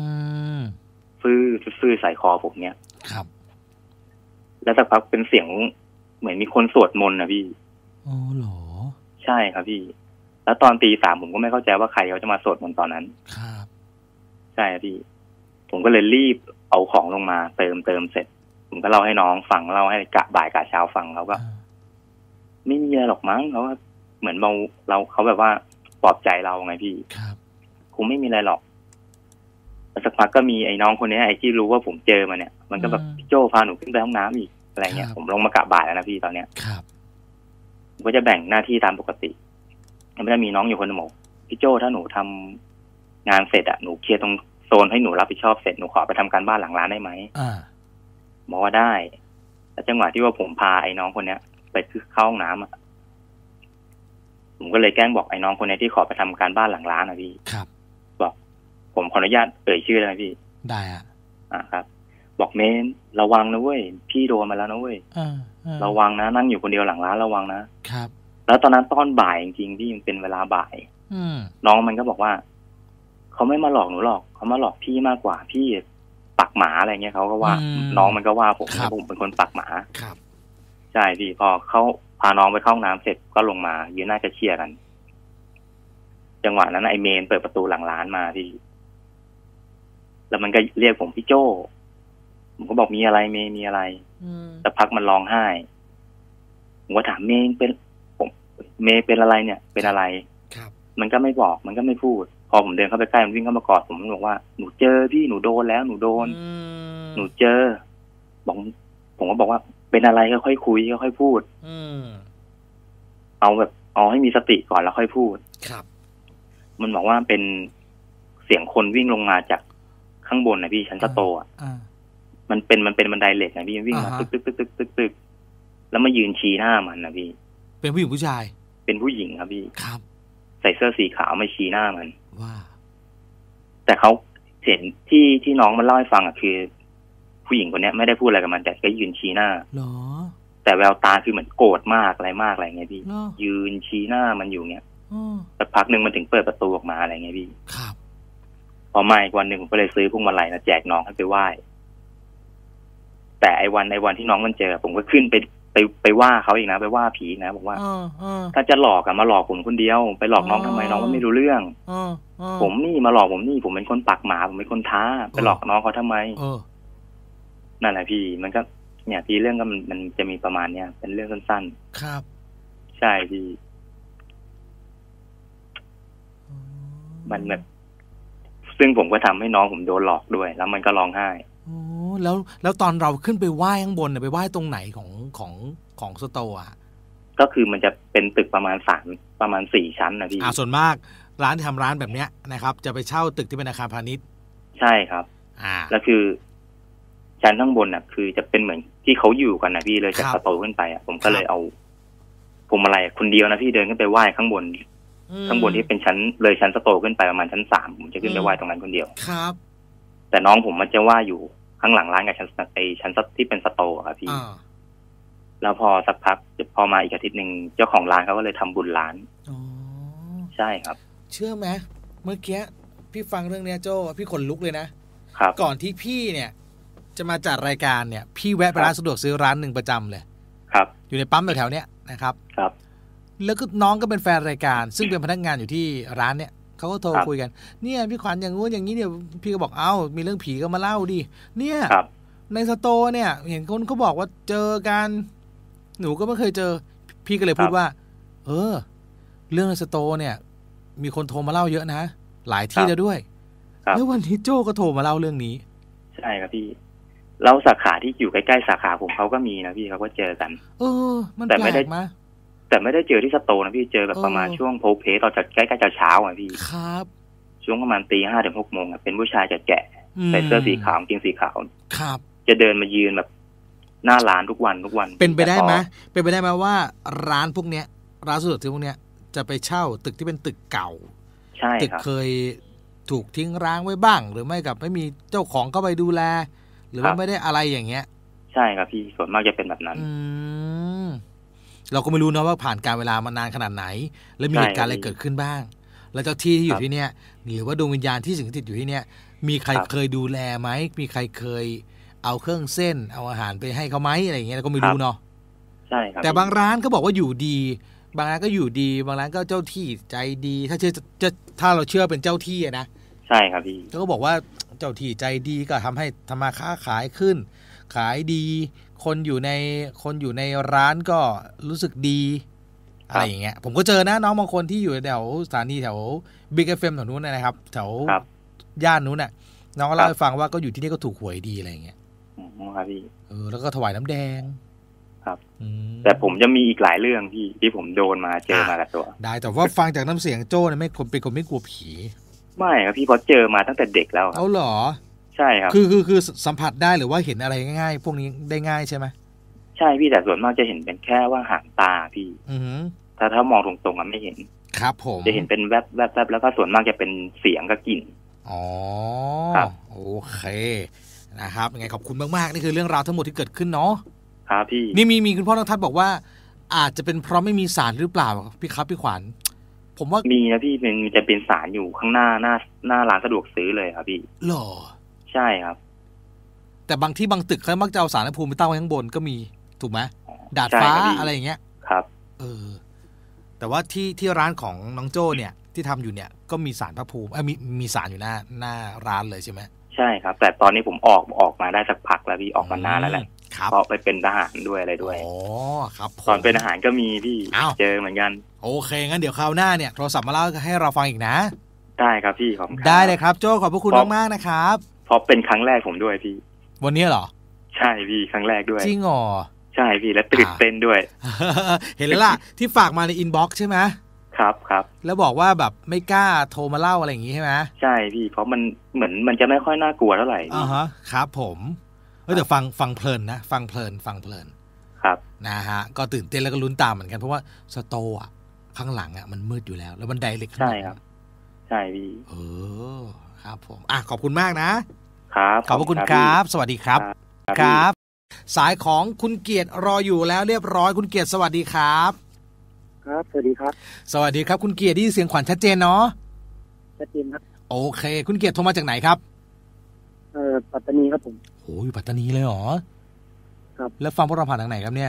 ฟื้อใส่คอผมเนี่ยครับแล้วสักพักเป็นเสียงเหมือนมีคนสวดมนต์นะพี่อ๋อเหรอใช่ครับพี่แล้วตอนตี 3ผมก็ไม่เข้าใจว่าใครเขาจะมาสวดมนต์ตอนนั้นครับใช่พี่ผมก็เลยรีบเอาของลงมาเติมเสร็จผมก็เล่าให้น้องฟังเล่าให้กะบ่ายกะเช้าฟังเขาก็ไม่มีอะไรหรอกมั้งเขาว่าเหมือนเราเขาแบบว่าปลอบใจเราไงพี่ครับคงไม่มีอะไรหรอกแล้วสักพักก็มีไอ้น้องคนนี้ไอ้ที่รู้ว่าผมเจอมาเนี่ยมันก็แบบพี่โจ้พาหนูขึ้นไปห้องน้ำอีกอะไรเงี้ยผมลงมากะบ่ายแล้วนะพี่ตอนเนี้ยครับผมก็จะแบ่งหน้าที่ตามปกติไม่ได้มีน้องอยู่คนหนึ่งบอกพี่โจ้ถ้าหนูทำงานเสร็จอะหนูเคลียร์ตรงโซนให้หนูรับผิดชอบเสร็จหนูขอไปทำการบ้านหลังร้านได้ไหมบอกว่าได้แล้วจังหวะที่ว่าผมพาไอ้น้องคนเนี้ยไปเข้าห้องน้ำอะผมก็เลยแกล้งบอกไอ้น้องคนนี้ที่ขอไปทำการบ้านหลังร้านนะพี่ครับบอกผมขออนุญาตเอ่ยชื่อได้ไหมพี่ได้ครับบอกเมนระวังนะเว้ยพี่โดนมาแล้วนะเว้ยระวังนะนั่งอยู่คนเดียวหลังร้านระวังนะครับแล้วตอนนั้นตอนบ่ายจริงๆพี่มันเป็นเวลาบ่ายน้องมันก็บอกว่าเขาไม่มาหลอกหนูหรอกเขามาหลอกพี่มากกว่าพี่ปักหมาอะไรเงี้ยเขาก็ว่าน้องมันก็ว่าผมเป็นคนปักหมาครับใช่พี่พอเขาพาน้องไปเข้าห้องน้ำเสร็จก็ลงมายืนหน้าจะเชียร์กันจังหวะนั้นไอเมนเปิดประตูหลังร้านมาพี่แล้วมันก็เรียกผมพี่โจ้ผมก็บอกมีอะไรเมย์มีอะไรแต่พักมันร้องไห้ผมก็ถามเมย์เป็นอะไรเนี่ยเป็นอะไรครับมันก็ไม่บอกมันก็ไม่พูดพอผมเดินเข้าไปใกล้มันวิ่งเข้ามากอดผมมันบอกว่าหนูเจอพี่หนูโดนแล้วหนูโดนหนูเจอบอกผมก็บอกว่าเป็นอะไรค่อยๆคุยค่อยๆพูดเอาให้มีสติก่อนแล้วค่อยพูดครับมันบอกว่าเป็นเสียงคนวิ่งลงมาจากข้างบนนะพี่ชั้นสโตร์มันเป็นบันไดเหล็กนะพี่วิ่งมาตึกแล้วมายืนชี้หน้ามันนะพี่เป็นผู้หญิงผู้ชายเป็นผู้หญิงครับพี่ครับใส่เสื้อสีขาวมาชี้หน้ามันว่าแต่เขาเห็นที่น้องมันเล่าให้ฟังคือผู้หญิงคนนี้ไม่ได้พูดอะไรกับมันแต่ก็ยืนชี้หน้าหรอแต่แววตาคือเหมือนโกรธมากอะไรเงี้ยพี่ยืนชี้หน้ามันอยู่เงี้ยสักพักนึงมันถึงเปิดประตูออกมาอะไรเงี้ยพี่ครับพอมาอีกวันหนึ่งผมก็เลยซื้อพวงมาลัยมาแจกน้องให้ไปไหว้แต่ไอ้วันที่น้องมันเจอผมก็ขึ้นไปว่าเขาอีกนะไปว่าผีนะบอกว่าถ้าจะหลอกอะมาหลอกผมคนเดียวไปหลอกน้องทำไมน้องก็ไม่รู้เรื่องผมนี่มาหลอกผมนี่ผมเป็นคนปักหมาผมเป็นคนท้าไปหลอกน้องเขาทำไมนั่นแหละพี่มันก็เนี่ยพี่เรื่องก็มันจะมีประมาณเนี้ยเป็นเรื่องสั้นๆครับใช่พี่มันแบบซึ่งผมก็ทำให้น้องผมโดนหลอกด้วยแล้วมันก็ร้องไห้แล้วตอนเราขึ้นไปไหว้ข้างบนเนี่ยไปไหว้ตรงไหนของสโตร์อะก็คือมันจะเป็นตึกประมาณ4 ชั้นนะพี่ส่วนมากร้านที่ทำร้านแบบเนี้ยนะครับจะไปเช่าตึกที่เป็นอาคารพาณิชย์ใช่ครับแล้วคือชั้นข้างบนน่ะคือจะเป็นเหมือนที่เขาอยู่กันนะพี่เลยจากสโตร์ขึ้นไปอ่ะผมก็เลยเอาพวงมาลัยคนเดียวนะพี่เดินขึ้นไปไหว้ข้างบนที่เป็นชั้นเลยชั้นสโตร์ขึ้นไปประมาณชั้น3ผมจะขึ้นไปไหว้ตรงนั้นคนเดียวครับแต่น้องผมมันจะไหว้อยู่ข้างหลังร้านกับชั้นที่เป็นสโตร์ครับพี่แล้วพอสักพักพอมาอีกอาทิตย์นึงเจ้าของร้านเขาก็เลยทำบุญร้านใช่ครับเชื่อไหมเมื่อกี้พี่ฟังเรื่องนี้โจ้พี่ขนลุกเลยนะครับก่อนที่พี่เนี่ยจะมาจัดรายการเนี่ยพี่แวะไปร้านสะดวกซื้อร้านหนึ่งประจำเลยครับอยู่ในปั๊มแถวๆเนี้ยนะครับครับแล้วก็น้องก็เป็นแฟนรายการซึ่งเป็นพนักงานอยู่ที่ร้านเนี่ยเขาก็โทรคุยกันเนี่ยพี่ขวัญอย่างงู้นอย่างนี้เนี่ยพี่ก็บอกมีเรื่องผีก็มาเล่าดิเนี่ยในสโตร์เนี่ยเห็นคนเขาบอกว่าเจอกันหนูก็ไม่เคยเจอพี่ก็เลยพูดว่าเรื่องในสโตร์เนี่ยมีคนโทรมาเล่าเยอะนะหลายที่แล้วด้วยแล้ววันนี้โจ้ก็โทรมาเล่าเรื่องนี้ใช่ครับพี่แล้วสาขาที่อยู่ใกล้ๆสาขาผมเขาก็มีนะพี่เขาก็เจอกันมันแปลกมั้ยแต่ไม่ได้เจอที่สโตร์นะพี่เจอแบบประมาณช่วงโพเพตอนใกล้ๆเช้าอ่ะพี่ครับช่วงประมาณ 5:00 ถึง 6:00 นเป็นผู้ชายแก่ใส่เสื้อสีขาวกางเกงสีขาวครับจะเดินมายืนแบบหน้าร้านทุกวันเป็นไปได้ไหมว่าร้านพวกเนี้ยร้านสะดวกซื้อพวกเนี้ยจะไปเช่าตึกที่เป็นตึกเก่าใช่ตึกเคยถูกทิ้งร้างไว้บ้างหรือไม่กับไม่มีเจ้าของเข้าไปดูแลหรือว่าไม่ได้อะไรอย่างเงี้ยใช่ครับพี่ส่วนมากจะเป็นแบบนั้นเราก็ไม่รู้นะว่าผ่านการเวลามานานขนาดไหนแล้วมีเหตุการณ์อะไรเกิดขึ้นบ้างแล้วเจ้าที่ที่อยู่ที่เนี่ยหรือว่าดวงวิญญาณที่สิงสถิตอยู่ที่เนี่ยมีใครเคยดูแลไหมมีใครเคยเอาเครื่องเส้นเอาอาหารไปให้เขาไหมอะไรอย่างเงี้ยเราก็ไม่รู้เนาะใช่ครับแต่บางร้านก็บอกว่าอยู่ดีบางร้านก็อยู่ดีบางร้านก็เจ้าที่ใจดีถ้าเราเชื่อเป็นเจ้าที่นะใช่ครับพี่ก็บอกว่าเจ้าที่ใจดีก็ทำให้ทำมาค้าขายขึ้นขายดีคนอยู่ในร้านก็รู้สึกดีอะไรอย่างเงี้ยผมก็เจอนะน้องบางคนที่อยู่แถวสถานีแถว Big FM แถวนู้นนะครับแถวย่านนู้นน่ะน้องก็เล่าให้ฟังว่าก็อยู่ที่นี่ก็ถูกหวยดีอะไรอย่างเงี้ยครับพี่แล้วก็ถวายน้ำแดงครับแต่ผมจะมีอีกหลายเรื่องที่ผมโดนมาเจอมากับตัวได้แต่ว่าฟังจากน้ำเสียงโจ้เนี่ยไม่เป็นคนไม่กลัวผีไม่ครับพี่เพราะเจอมาตั้งแต่เด็กแล้วเอาเหรอใช่ครับคือสัมผัสได้หรือว่าเห็นอะไรง่ายๆพวกนี้ได้ง่ายใช่ไหมใช่พี่แต่ส่วนมากจะเห็นเป็นแค่ว่าหางตาพี่ถ้ามองตรงๆไม่เห็นครับผมจะเห็นเป็นแวบแล้วก็ส่วนมากจะเป็นเสียงกับกลิ่นอ๋อโอเคนะครับยังไงขอบคุณมากๆนี่คือเรื่องราวทั้งหมดที่เกิดขึ้นเนาะครับพี่นี่มีคุณพ่อนักทัศน์บอกว่าอาจจะเป็นเพราะไม่มีศาลหรือเปล่าพี่ครับพี่ขวัญผมว่ามีนะพี่มันจะเป็นศาลอยู่ข้างหน้าร้านสะดวกซื้อเลยครับพี่หรอใช่ครับแต่บางที่บางตึกเขามักจะเอาศาลพระภูมิไปตั้งไว้ข้างบนก็มีถูกไหมดาดฟ้าอะไรอย่างเงี้ยครับแต่ว่าที่ร้านของน้องโจ้เนี่ยที่ทำอยู่เนี่ยก็มีศาลพระภูมิมีศาลอยู่หน้าร้านเลยใช่ไหมใช่ครับแต่ตอนนี้ผมออกมาได้สักพักแล้วพี่ออกมานานแล้วแหละเพราะไปเป็นทหารด้วยอะไรด้วยอ๋อครับตอนเป็นทหารก็มีพี่เจอเหมือนกันโอเคงั้นเดี๋ยวคราวหน้าเนี่ยโทรศัพท์มาเล่าให้เราฟังอีกนะได้ครับพี่ขอบคุณได้เลยครับโจ้ขอบพระคุณมากๆนะครับเพราะเป็นครั้งแรกผมด้วยพี่วันนี้เหรอใช่พี่ครั้งแรกด้วยจริงเหรอใช่พี่และตื่นเต้นด้วยเห็นแล้วล่ะที่ฝากมาในอินบ็อกซ์ใช่ไหมครับแล้วบอกว่าแบบไม่กล้าโทรมาเล่าอะไรอย่างงี้ใช่ไหมใช่พี่เพราะมันเหมือนมันจะไม่ค่อยน่ากลัวเท่าไหร่ครับผมแต่ฟังเพลินนะฟังเพลินครับนะฮะก็ตื่นเต้นแล้วก็ลุ้นตามเหมือนกันเพราะว่าสโตร์อ่ะข้างหลังอ่ะมันมืดอยู่แล้วแล้วบันไดเหล็กใช่ครับใช่พี่ครับผมขอบคุณมากนะครับขอบคุณครับสวัสดีครับสายของคุณเกียรติรออยู่แล้วเรียบร้อยคุณเกียรติสวัสดีครับครับสวัสดีครับสวัสดีครับคุณเกียรติได้ยินเสียงขวัญชัดเจนเนาะชัดเจนครับโอเคคุณเกียรติโทรมาจากไหนครับปัตตานีครับผมโอ้ยปัตตานีเลยเหรอครับแล้วฟังพวกเราผ่านทางไหนครับเนี่ย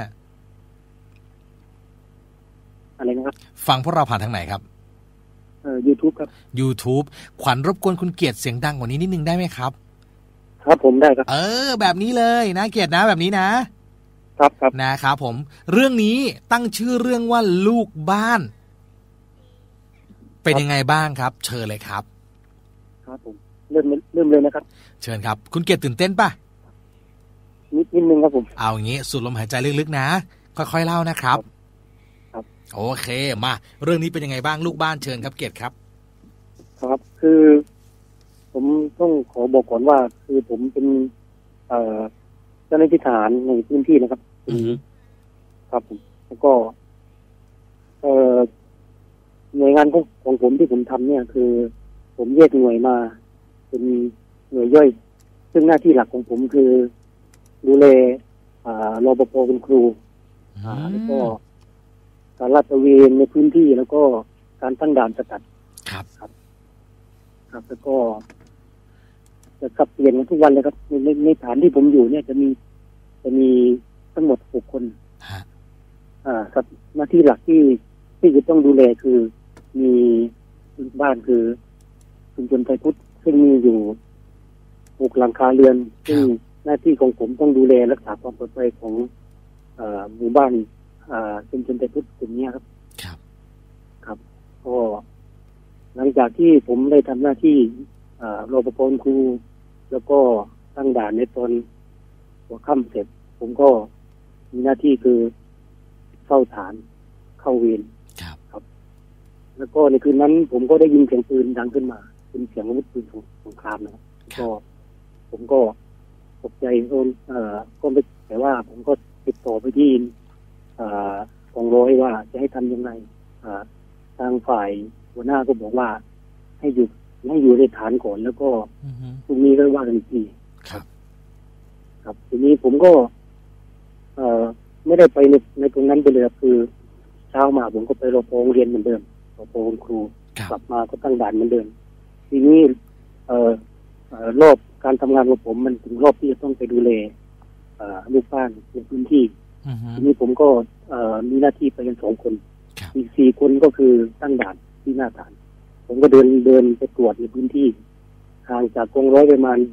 อะไรนะครับฟังพวกเราผ่านทางไหนครับ YouTube ครับ YouTube ขวัญรบกวนคุณเกียรติเสียงดังกว่านี้นิดนึงได้ไหมครับครับผมได้ครับแบบนี้เลยนะเกียรตินะแบบนี้นะครับนะครับผมเรื่องนี้ตั้งชื่อเรื่องว่าลูกบ้านเป็นยังไงบ้างครับเชิญเลยครับครับผมเริ่มเลยนะครับเชิญครับคุณเกียรติตื่นเต้นป่ะนิดนึงครับผมเอาอย่างงี้สูดลมหายใจลึกๆนะค่อยๆเล่านะครับโอเคมาเรื่องนี้เป็นยังไงบ้างลูกบ้านเชิญครับเกียรติครับครับคือผมต้องขอบอกก่อนว่าคือผมเป็นเจ้าหน้าที่ทหารในพื้นที่นะครับครับผมแล้วก็หน่วยงานของผมที่ผมทำเนี่ยคือผมแยกหน่วยมาเป็นหน่วยย่อยซึ่งหน้าที่หลักของผมคือดูแลรปภคุณครูแล้วก็การลาดตระเวนในพื้นที่แล้วก็การตั้งด่านสกัดครับแล้วก็จะขับเปลี่ยนกันทุกวันเลยครับในฐานที่ผมอยู่เนี่ยจะมีทั้งหมด6 คนครับหน้าที่หลักที่จะต้องดูแลคือมีบ้านคือชุมชนไทยพุทธซึ่งมีอยู่6 หลังคาเรือนซึ่งหน้าที่ของผมต้องดูแลรักษาความปลอดภัยของหมู่บ้านชุมชนไทยพุทธกลุ่มนี้ครับครับก็หลังจากที่ผมได้ทำหน้าที่รปภครูแล้วก็ตั้งด่านในตอนหัวค่ำเสร็จผมก็มีหน้าที่คือเฝ้าฐานเข้าเวรครับแล้วก็ในคืนนั้นผมก็ได้ยินเสียงปืนดังขึ้นมาเป็นเสียงอาวุธปืนสงครามนะครับก็ผมก็ตกใจก็ไม่แต่ว่าผมก็ติดต่อไปที่กองร้อยว่าจะให้ทำยังไงทางฝ่ายหัวหน้าก็บอกว่าให้อยู่ในฐานก่อนแล้วก็พรุ่งนี้ก็ว่ากันอีกทีครับทีนี้ผมก็ไม่ได้ไปในตรงนั้นไปเลยคือเช้ามาผมก็ไปรปภโรงเรียนเหมือนเดิมรปภครูกลับมาก็ตั้งด่านเหมือนเดิมทีนี้รอบการทำงานของผมมันถึงรอบที่จะต้องไปดูแลลูกบ้านในพื้นที่ทีนี้ผมก็มีหน้าที่ไปกัน2 คนอีก4 คนก็คือตั้งด่านที่หน้าด่านผมก็เดินไปตรวจในพื้นที่ห่างจากกองร้อยประมาณ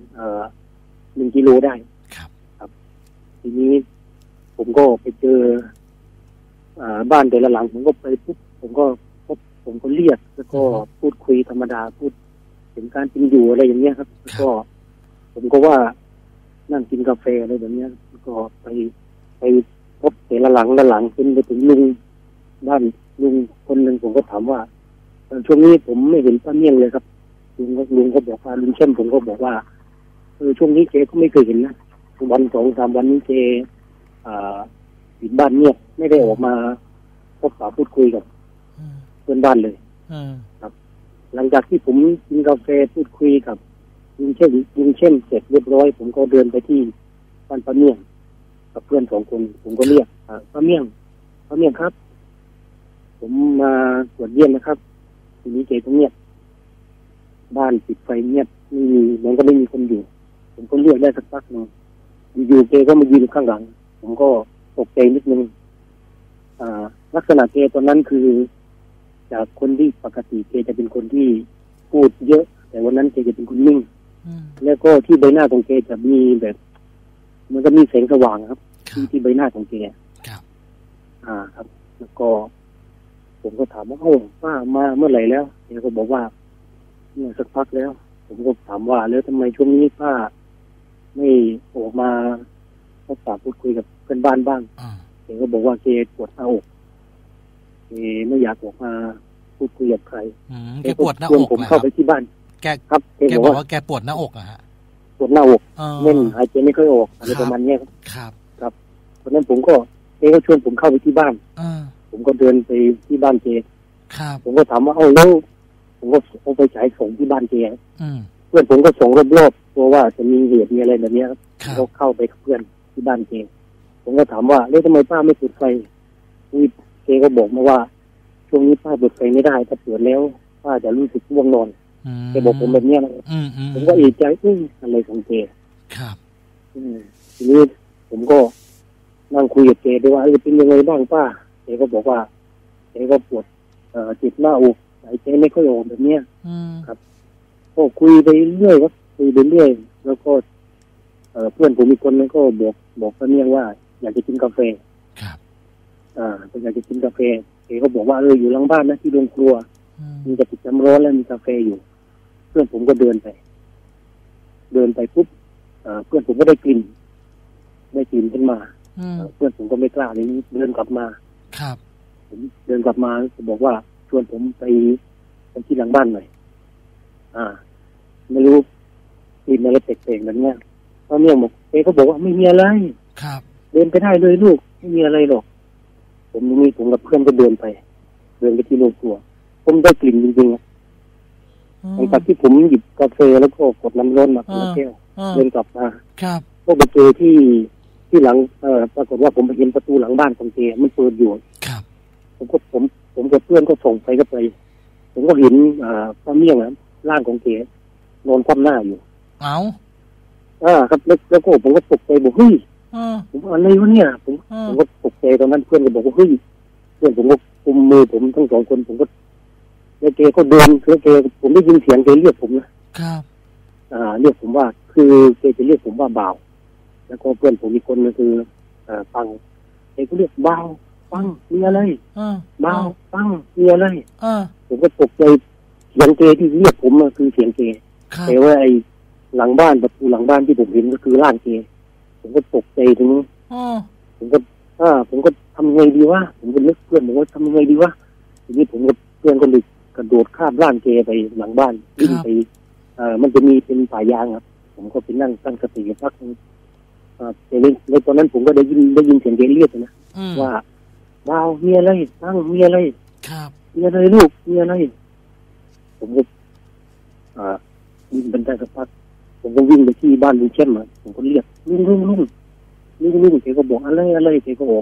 1 กิโลได้ครับทีนี้ผมก็ไปเจอบ้านแต่ละหลังผมก็ไปปุ๊บผมก็เรียกแล้วก็พูดคุยธรรมดาพูดถึงการกินอยู่อะไรอย่างเงี้ยครับแล้วก็ผมก็ว่านั่งกินกาแฟอะไรแบบเนี้ยก็ไปพบแต่ละหลังจนไปถึงลุงบ้านลุงคนหนึ่งผมก็ถามว่าช่วงนี้ผมไม่เห็นป้าเมี่ยงเลยครับลุงก็บอกว่าลุงเข้มผมก็บอกว่าช่วงนี้เจก็ไม่เคยเห็นนะวัน2-3 วันนี้เจปิดบ้านเงียบไม่ได้ออกมาพบปะพูดคุยกับเพื่อนบ้านเลยครับหลังจากที่ผมกินกาแฟพูดคุยกับลุงเข้มเสร็จเรียบร้อยผมก็เดินไปที่บ้านป้าเมี่ยงกับเพื่อน2 คนผมก็เรียกป้าเมี่ยงครับผมมาตรวจเยี่ยมนะครับทีนี้เจก็เงียบบ้านปิดไฟเงียบไม่มีเหมือนก็ไม่มีคนอยู่ผมก็เรียกได้สักพักนึงอยู่ๆเจก็มายืนข้างหลังผมก็ตกใจนิดนึงลักษณะเจตอนนั้นคือจากคนที่ปกติเจจะเป็นคนที่พูดเยอะแต่วันนั้นเจจะเป็นคนนิ่งแล้วก็ที่ใบหน้าของเจจะมีแบบมันก็มีแสงสว่างครับที่ใบหน้าของเจครับครับแล้วก็ผมก็ถามว่าป้ามาเมื่อไหร่แล้วเจก็บอกว่าเนี่ยสักพักแล้วผมก็ถามว่าแล้วทำไมช่วงนี้ป้าไม่ออกมาพบปะพูดคุยกับเพื่อนบ้านบ้างเจก็บอกว่าเจปวดหน้าอกเจไม่อยากออกมาพูดคุยกับใครแกปวดหน้าอกผมเข้าไปที่บ้านแกบอกว่าแกปวดหน้าอกอะฮะปวดหน้าอกเล่นหายใจไม่ค่อยออกอะไรประมาณนี้ครับเพราะนั้นผมก็เจก็ชวนผมเข้าไปที่บ้านผมก็เดินไปที่บ้านเจผมก็ถามว่าแล้วผมก็เอาไปฉายส่งที่บ้านเจเพื่อนผมก็ส่งรอบๆเพราะว่าจะมีเหตุมีอะไรแบบนี้เขาเข้าไปกับเพื่อนที่บ้านเจผมก็ถามว่าแล้วทำไมป้าไม่ปิดไฟเจก็บอกมาว่าช่วงนี้ป้าเปิดไฟไม่ได้ถ้าเปิดแล้วป้าจะรู้สึกง่วงนอนแกบอกผมแบบนี้นะผมก็เอะใจอะไรของเจครับทีนี้ผมก็นั่งคุยกับเจด้วยว่าเป็นยังไงบ้างป้าเจก็บอกว่าเจก็ปวดเจ็บหน้าอกหายใจไม่ค่อยออกแบบนี้ครับก็คุยไปเรื่อยครับคุยไปเรื่อยแล้วก็เพื่อนผมอีกคนนึงก็บอกป้าเมี่ยงว่าอยากจะกินกาแฟครับอยากจะกินกาแฟเจก็บอกว่าอยู่หลังบ้านนะที่โรงครัวมีจะปิดน้ำร้อนแล้วมีกาแฟอยู่เพื่อนผมก็เดินไปปุ๊บเพื่อนผมก็ได้กลิ่นขึ้นมาเพื่อนผมก็ไม่กล้าเลยเดินกลับมาครับผมเดินกลับมาบอกว่าชวนผมไปที่หลังบ้านหน่อยไม่รู้กลิ่นอะไรแปลกๆแบบนี้เพราะเนี่ยเขาบอกว่าไม่มีอะไรครับเดินไปได้เลยลูกไม่มีอะไรหรอกผมกับเพื่อนก็เดินไปที่โรงครัวผมได้กลิ่นจริงๆหลังจากที่ผมหยิบกาแฟแล้วก็กดน้ำร้อนมาคนละแก้วเดินกลับมาก็ไปเจอที่หลังปรากฏว่าผมไปเห็นประตูหลังบ้านของเจมันเปิดอยู่ครับผมกับเพื่อนก็ส่งไปก็ไปผมก็เห็นป้าเมี่ยงร่างของเจนอนคว่ำหน้าอยู่ครับแล้วก็ผมก็ตกใจบอกเฮ้ยผมอะไรวะเนี่ยผมก็ตกใจตอนนั้นเพื่อนก็บอกว่าเฮ้ยเพื่อนผมก็กุมมือผมทั้ง2 คนผมก็แล้วเจก็เดินเจผมได้ยินเสียงเจเรียกผมนะครับเรียกผมว่าคือเจจะเรียกผมว่าบ่าวแล้วก็เพื่อนผมอีกคนนึงคือปังเจก็เรียกบ่าวปังมีอะไรบ่าวปังมีอะไรผมก็ตกใจเสียงเจที่เรียกผมคือเสียงเจแต่ว่าไอ้หลังบ้านประตูหลังบ้านที่ผมเห็นก็คือร่างเจผมก็ตกใจถึงผมก็ทำไงดีวะผมก็นึกเพื่อนผมว่าทำยังไงดีวะทีนี้ผมกับเพื่อนก็เลยกระโดดข้ามร่างเจไปหลังบ้านวิ่งไปมันจะมีเป็นป่ายางครับผมก็ไปนั่งตั้งสติอยู่พักนึงในตอนนั้นผมก็ได้ยินเสียงเจเรียกนะว่าว้าวมีอะไรตั้งมีอะไรมีอะไรลูกมีอะไรผมก็วิ่งเป็นได้สักพักผมก็วิ่งไปที่บ้านลุงเข้มผมก็เรียกลุงเจก็บอกอะไรเจก็ออกมา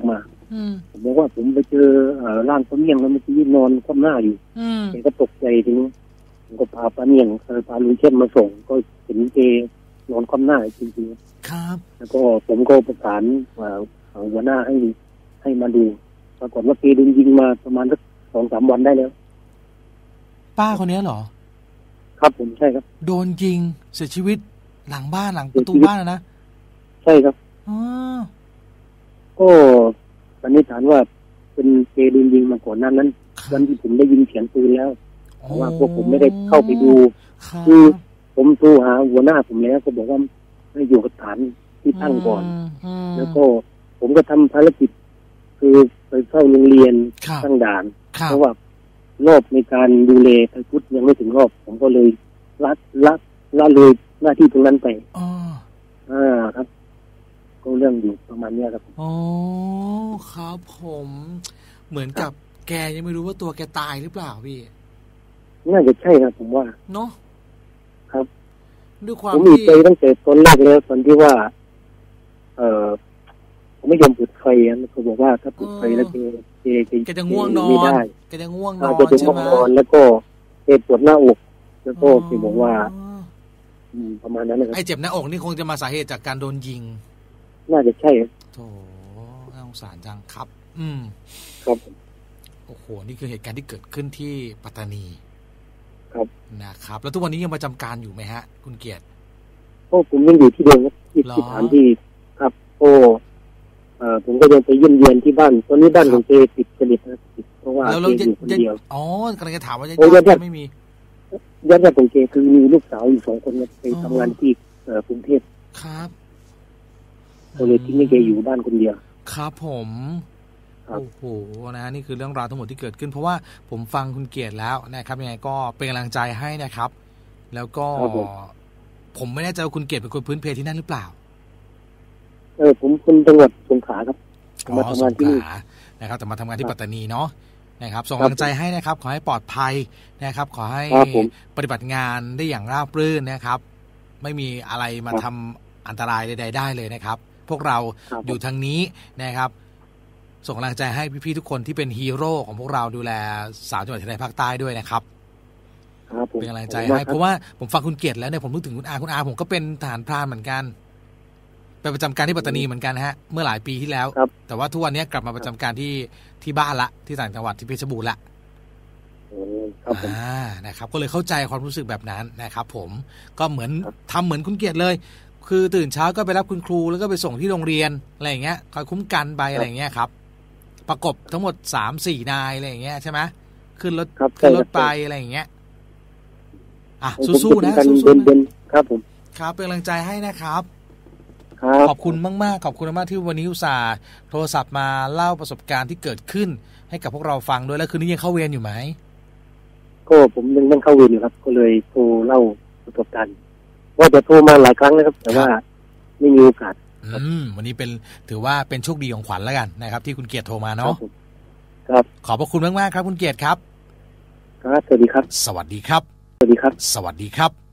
ผมบอกว่าผมไปเจอร่างป้าเมี่ยงแล้วมันที่นอนคว่ำหน้าอยู่แกก็ตกใจทีนี้ผมก็พาป้าเมี่ยงพาลุงเข้มมาส่งก็เห็นแกนอนคว่ำหน้าจริงๆครับแล้วก็ผมก็ประสานหัวหน้าให้มาดูปรากฏว่าแกโดนยิงมาประมาณสัก 2-3 วันได้แล้วป้าคนนี้เหรอครับผมใช่ครับโดนยิงเสียชีวิตหลังบ้านหลังประตูบ้านนะใช่ครับก็สันนิษฐานว่าเป็นเจโดนยิงมาก่อนนั้นวันที่ผมได้ยินเสียงปืนแล้วเพราะว่าพวกผมไม่ได้เข้าไปดูคือผมโทรหาหัวหน้าผมแล้วก็บอกว่าให้อยู่กับฐานที่ตั้งก่อนแล้วก็ผมก็ทำภารกิจคือไปเข้าโรงเรียนตั้งด่านเพราะว่ารอบในการดูแลไทยพุทธยังไม่ถึงรอบผมก็เลยละเลยหน้าที่ตรงนั้นไปครับก็เรื่องอยู่ประมาณนี้ครับอ๋อครับผมเหมือนกับแกยังไม่รู้ว่าตัวแกตายหรือเปล่าพี่น่าจะใช่ครับผมว่าเนาะครับด้วยความผมมีใจตั้งแต่ตอนแรกแล้วตอนที่ว่าผมไม่ยอมปิดไฟเขาบอกว่าถ้าปิดไฟแล้วแกจะง่วงนอนแกจะง่วงนอนใช่ไหมแล้วก็แกปวดหน้าอกแล้วก็แกบอกว่าประมาณนั้นนะครับไอ้เจ็บหน้าอกนี่คงจะมาสาเหตุจากการโดนยิงน่าจะใช่โธ่น่าสงสารจังครับครับโอ้โหนี่คือเหตุการณ์ที่เกิดขึ้นที่ปัตตานีครับนะครับแล้วทุกวันนี้ยังประจำการอยู่ไหมฮะคุณเกียรติผมยังอยู่ที่เดิมครับที่สถานที่ครับผมก็ยังไปเยี่ยมเยียนที่บ้านตอนนี้บ้านของเจติดสนิทนะเพราะว่าเจอยู่คนเดียวกำลังจะถามว่าญาติไม่มีญาติของเจคือมีลูกสาวอยู่2 คนไปทำงานที่กรุงเทพครับก็เลยทิ้งให้แกอยู่บ้านคนเดียวครับผมโอ้โหนะนี่คือเรื่องราวทั้งหมดที่เกิดขึ้นเพราะว่าผมฟังคุณเกียรติแล้วนะครับยังไงก็เป็นกำลังใจให้นะครับแล้วก็ผมไม่แน่ใจว่าคุณเกียรติเป็นคนพื้นเพที่นั่นหรือเปล่าผมคนจังหวัดสงขลาครับมาทำงานที่นี่นะครับแต่มาทำงานที่ปัตตานีเนาะนะครับส่งกำลังใจให้นะครับขอให้ปลอดภัยนะครับขอให้ปฏิบัติงานได้อย่างราบรื่นนะครับไม่มีอะไรมาทำอันตรายใดๆได้เลยนะครับพวกเราอยู่ทางนี้นะครับส่งกำลังใจให้พี่ๆทุกคนที่เป็นฮีโร่ของพวกเราดูแล3 จังหวัดชายแดนภาคใต้ด้วยนะครับเป็นกำลังใจให้เพราะว่าผมฟังคุณเกียรติแล้วเนี่ยผมนึกถึงคุณอาผมก็เป็นทหารพรานเหมือนกันไปประจำการที่ปัตตานีเหมือนกันฮะเมื่อหลายปีที่แล้วแต่ว่าทุกวันนี้กลับมาประจำการที่บ้านละที่ต่างจังหวัดที่เพชรบูรณ์ละนะครับก็เลยเข้าใจความรู้สึกแบบนั้นนะครับผมก็เหมือนทำเหมือนคุณเกียรติเลยคือตื่นเช้าก็ไปรับคุณครูแล้วก็ไปส่งที่โรงเรียนอะไรอย่างเงี้ยคอยคุ้มกันไปอะไรอย่างเงี้ยครับประกบทั้งหมด 3-4 นายอะไรอย่างเงี้ยใช่ไหมขึ้นรถไปอะไรอย่างเงี้ยสู้ๆนะสู้ๆครับผมครับเป็นกำลังใจให้นะครับขอบคุณมากๆขอบคุณมากที่วันนี้อุตส่าห์โทรศัพท์มาเล่าประสบการณ์ที่เกิดขึ้นให้กับพวกเราฟังด้วยแล้วคืนนี้ยังเข้าเวรอยู่ไหมก็ผมยังต้องเข้าเวรอยู่ครับก็เลยโทรเล่าประสบการณ์ว่าจะโทรมาหลายครั้งนะครับแต่ว่าไม่มีโอกาสวันนี้ถือว่าเป็นโชคดีของขวัญแล้วกันนะครับที่คุณเกียรติโทรมาเนาะครับขอบพระคุณมากๆครับคุณเกียรติครับครับสวัสดีครับสวัสดีครับสวัสดีครับสวัสดีครับ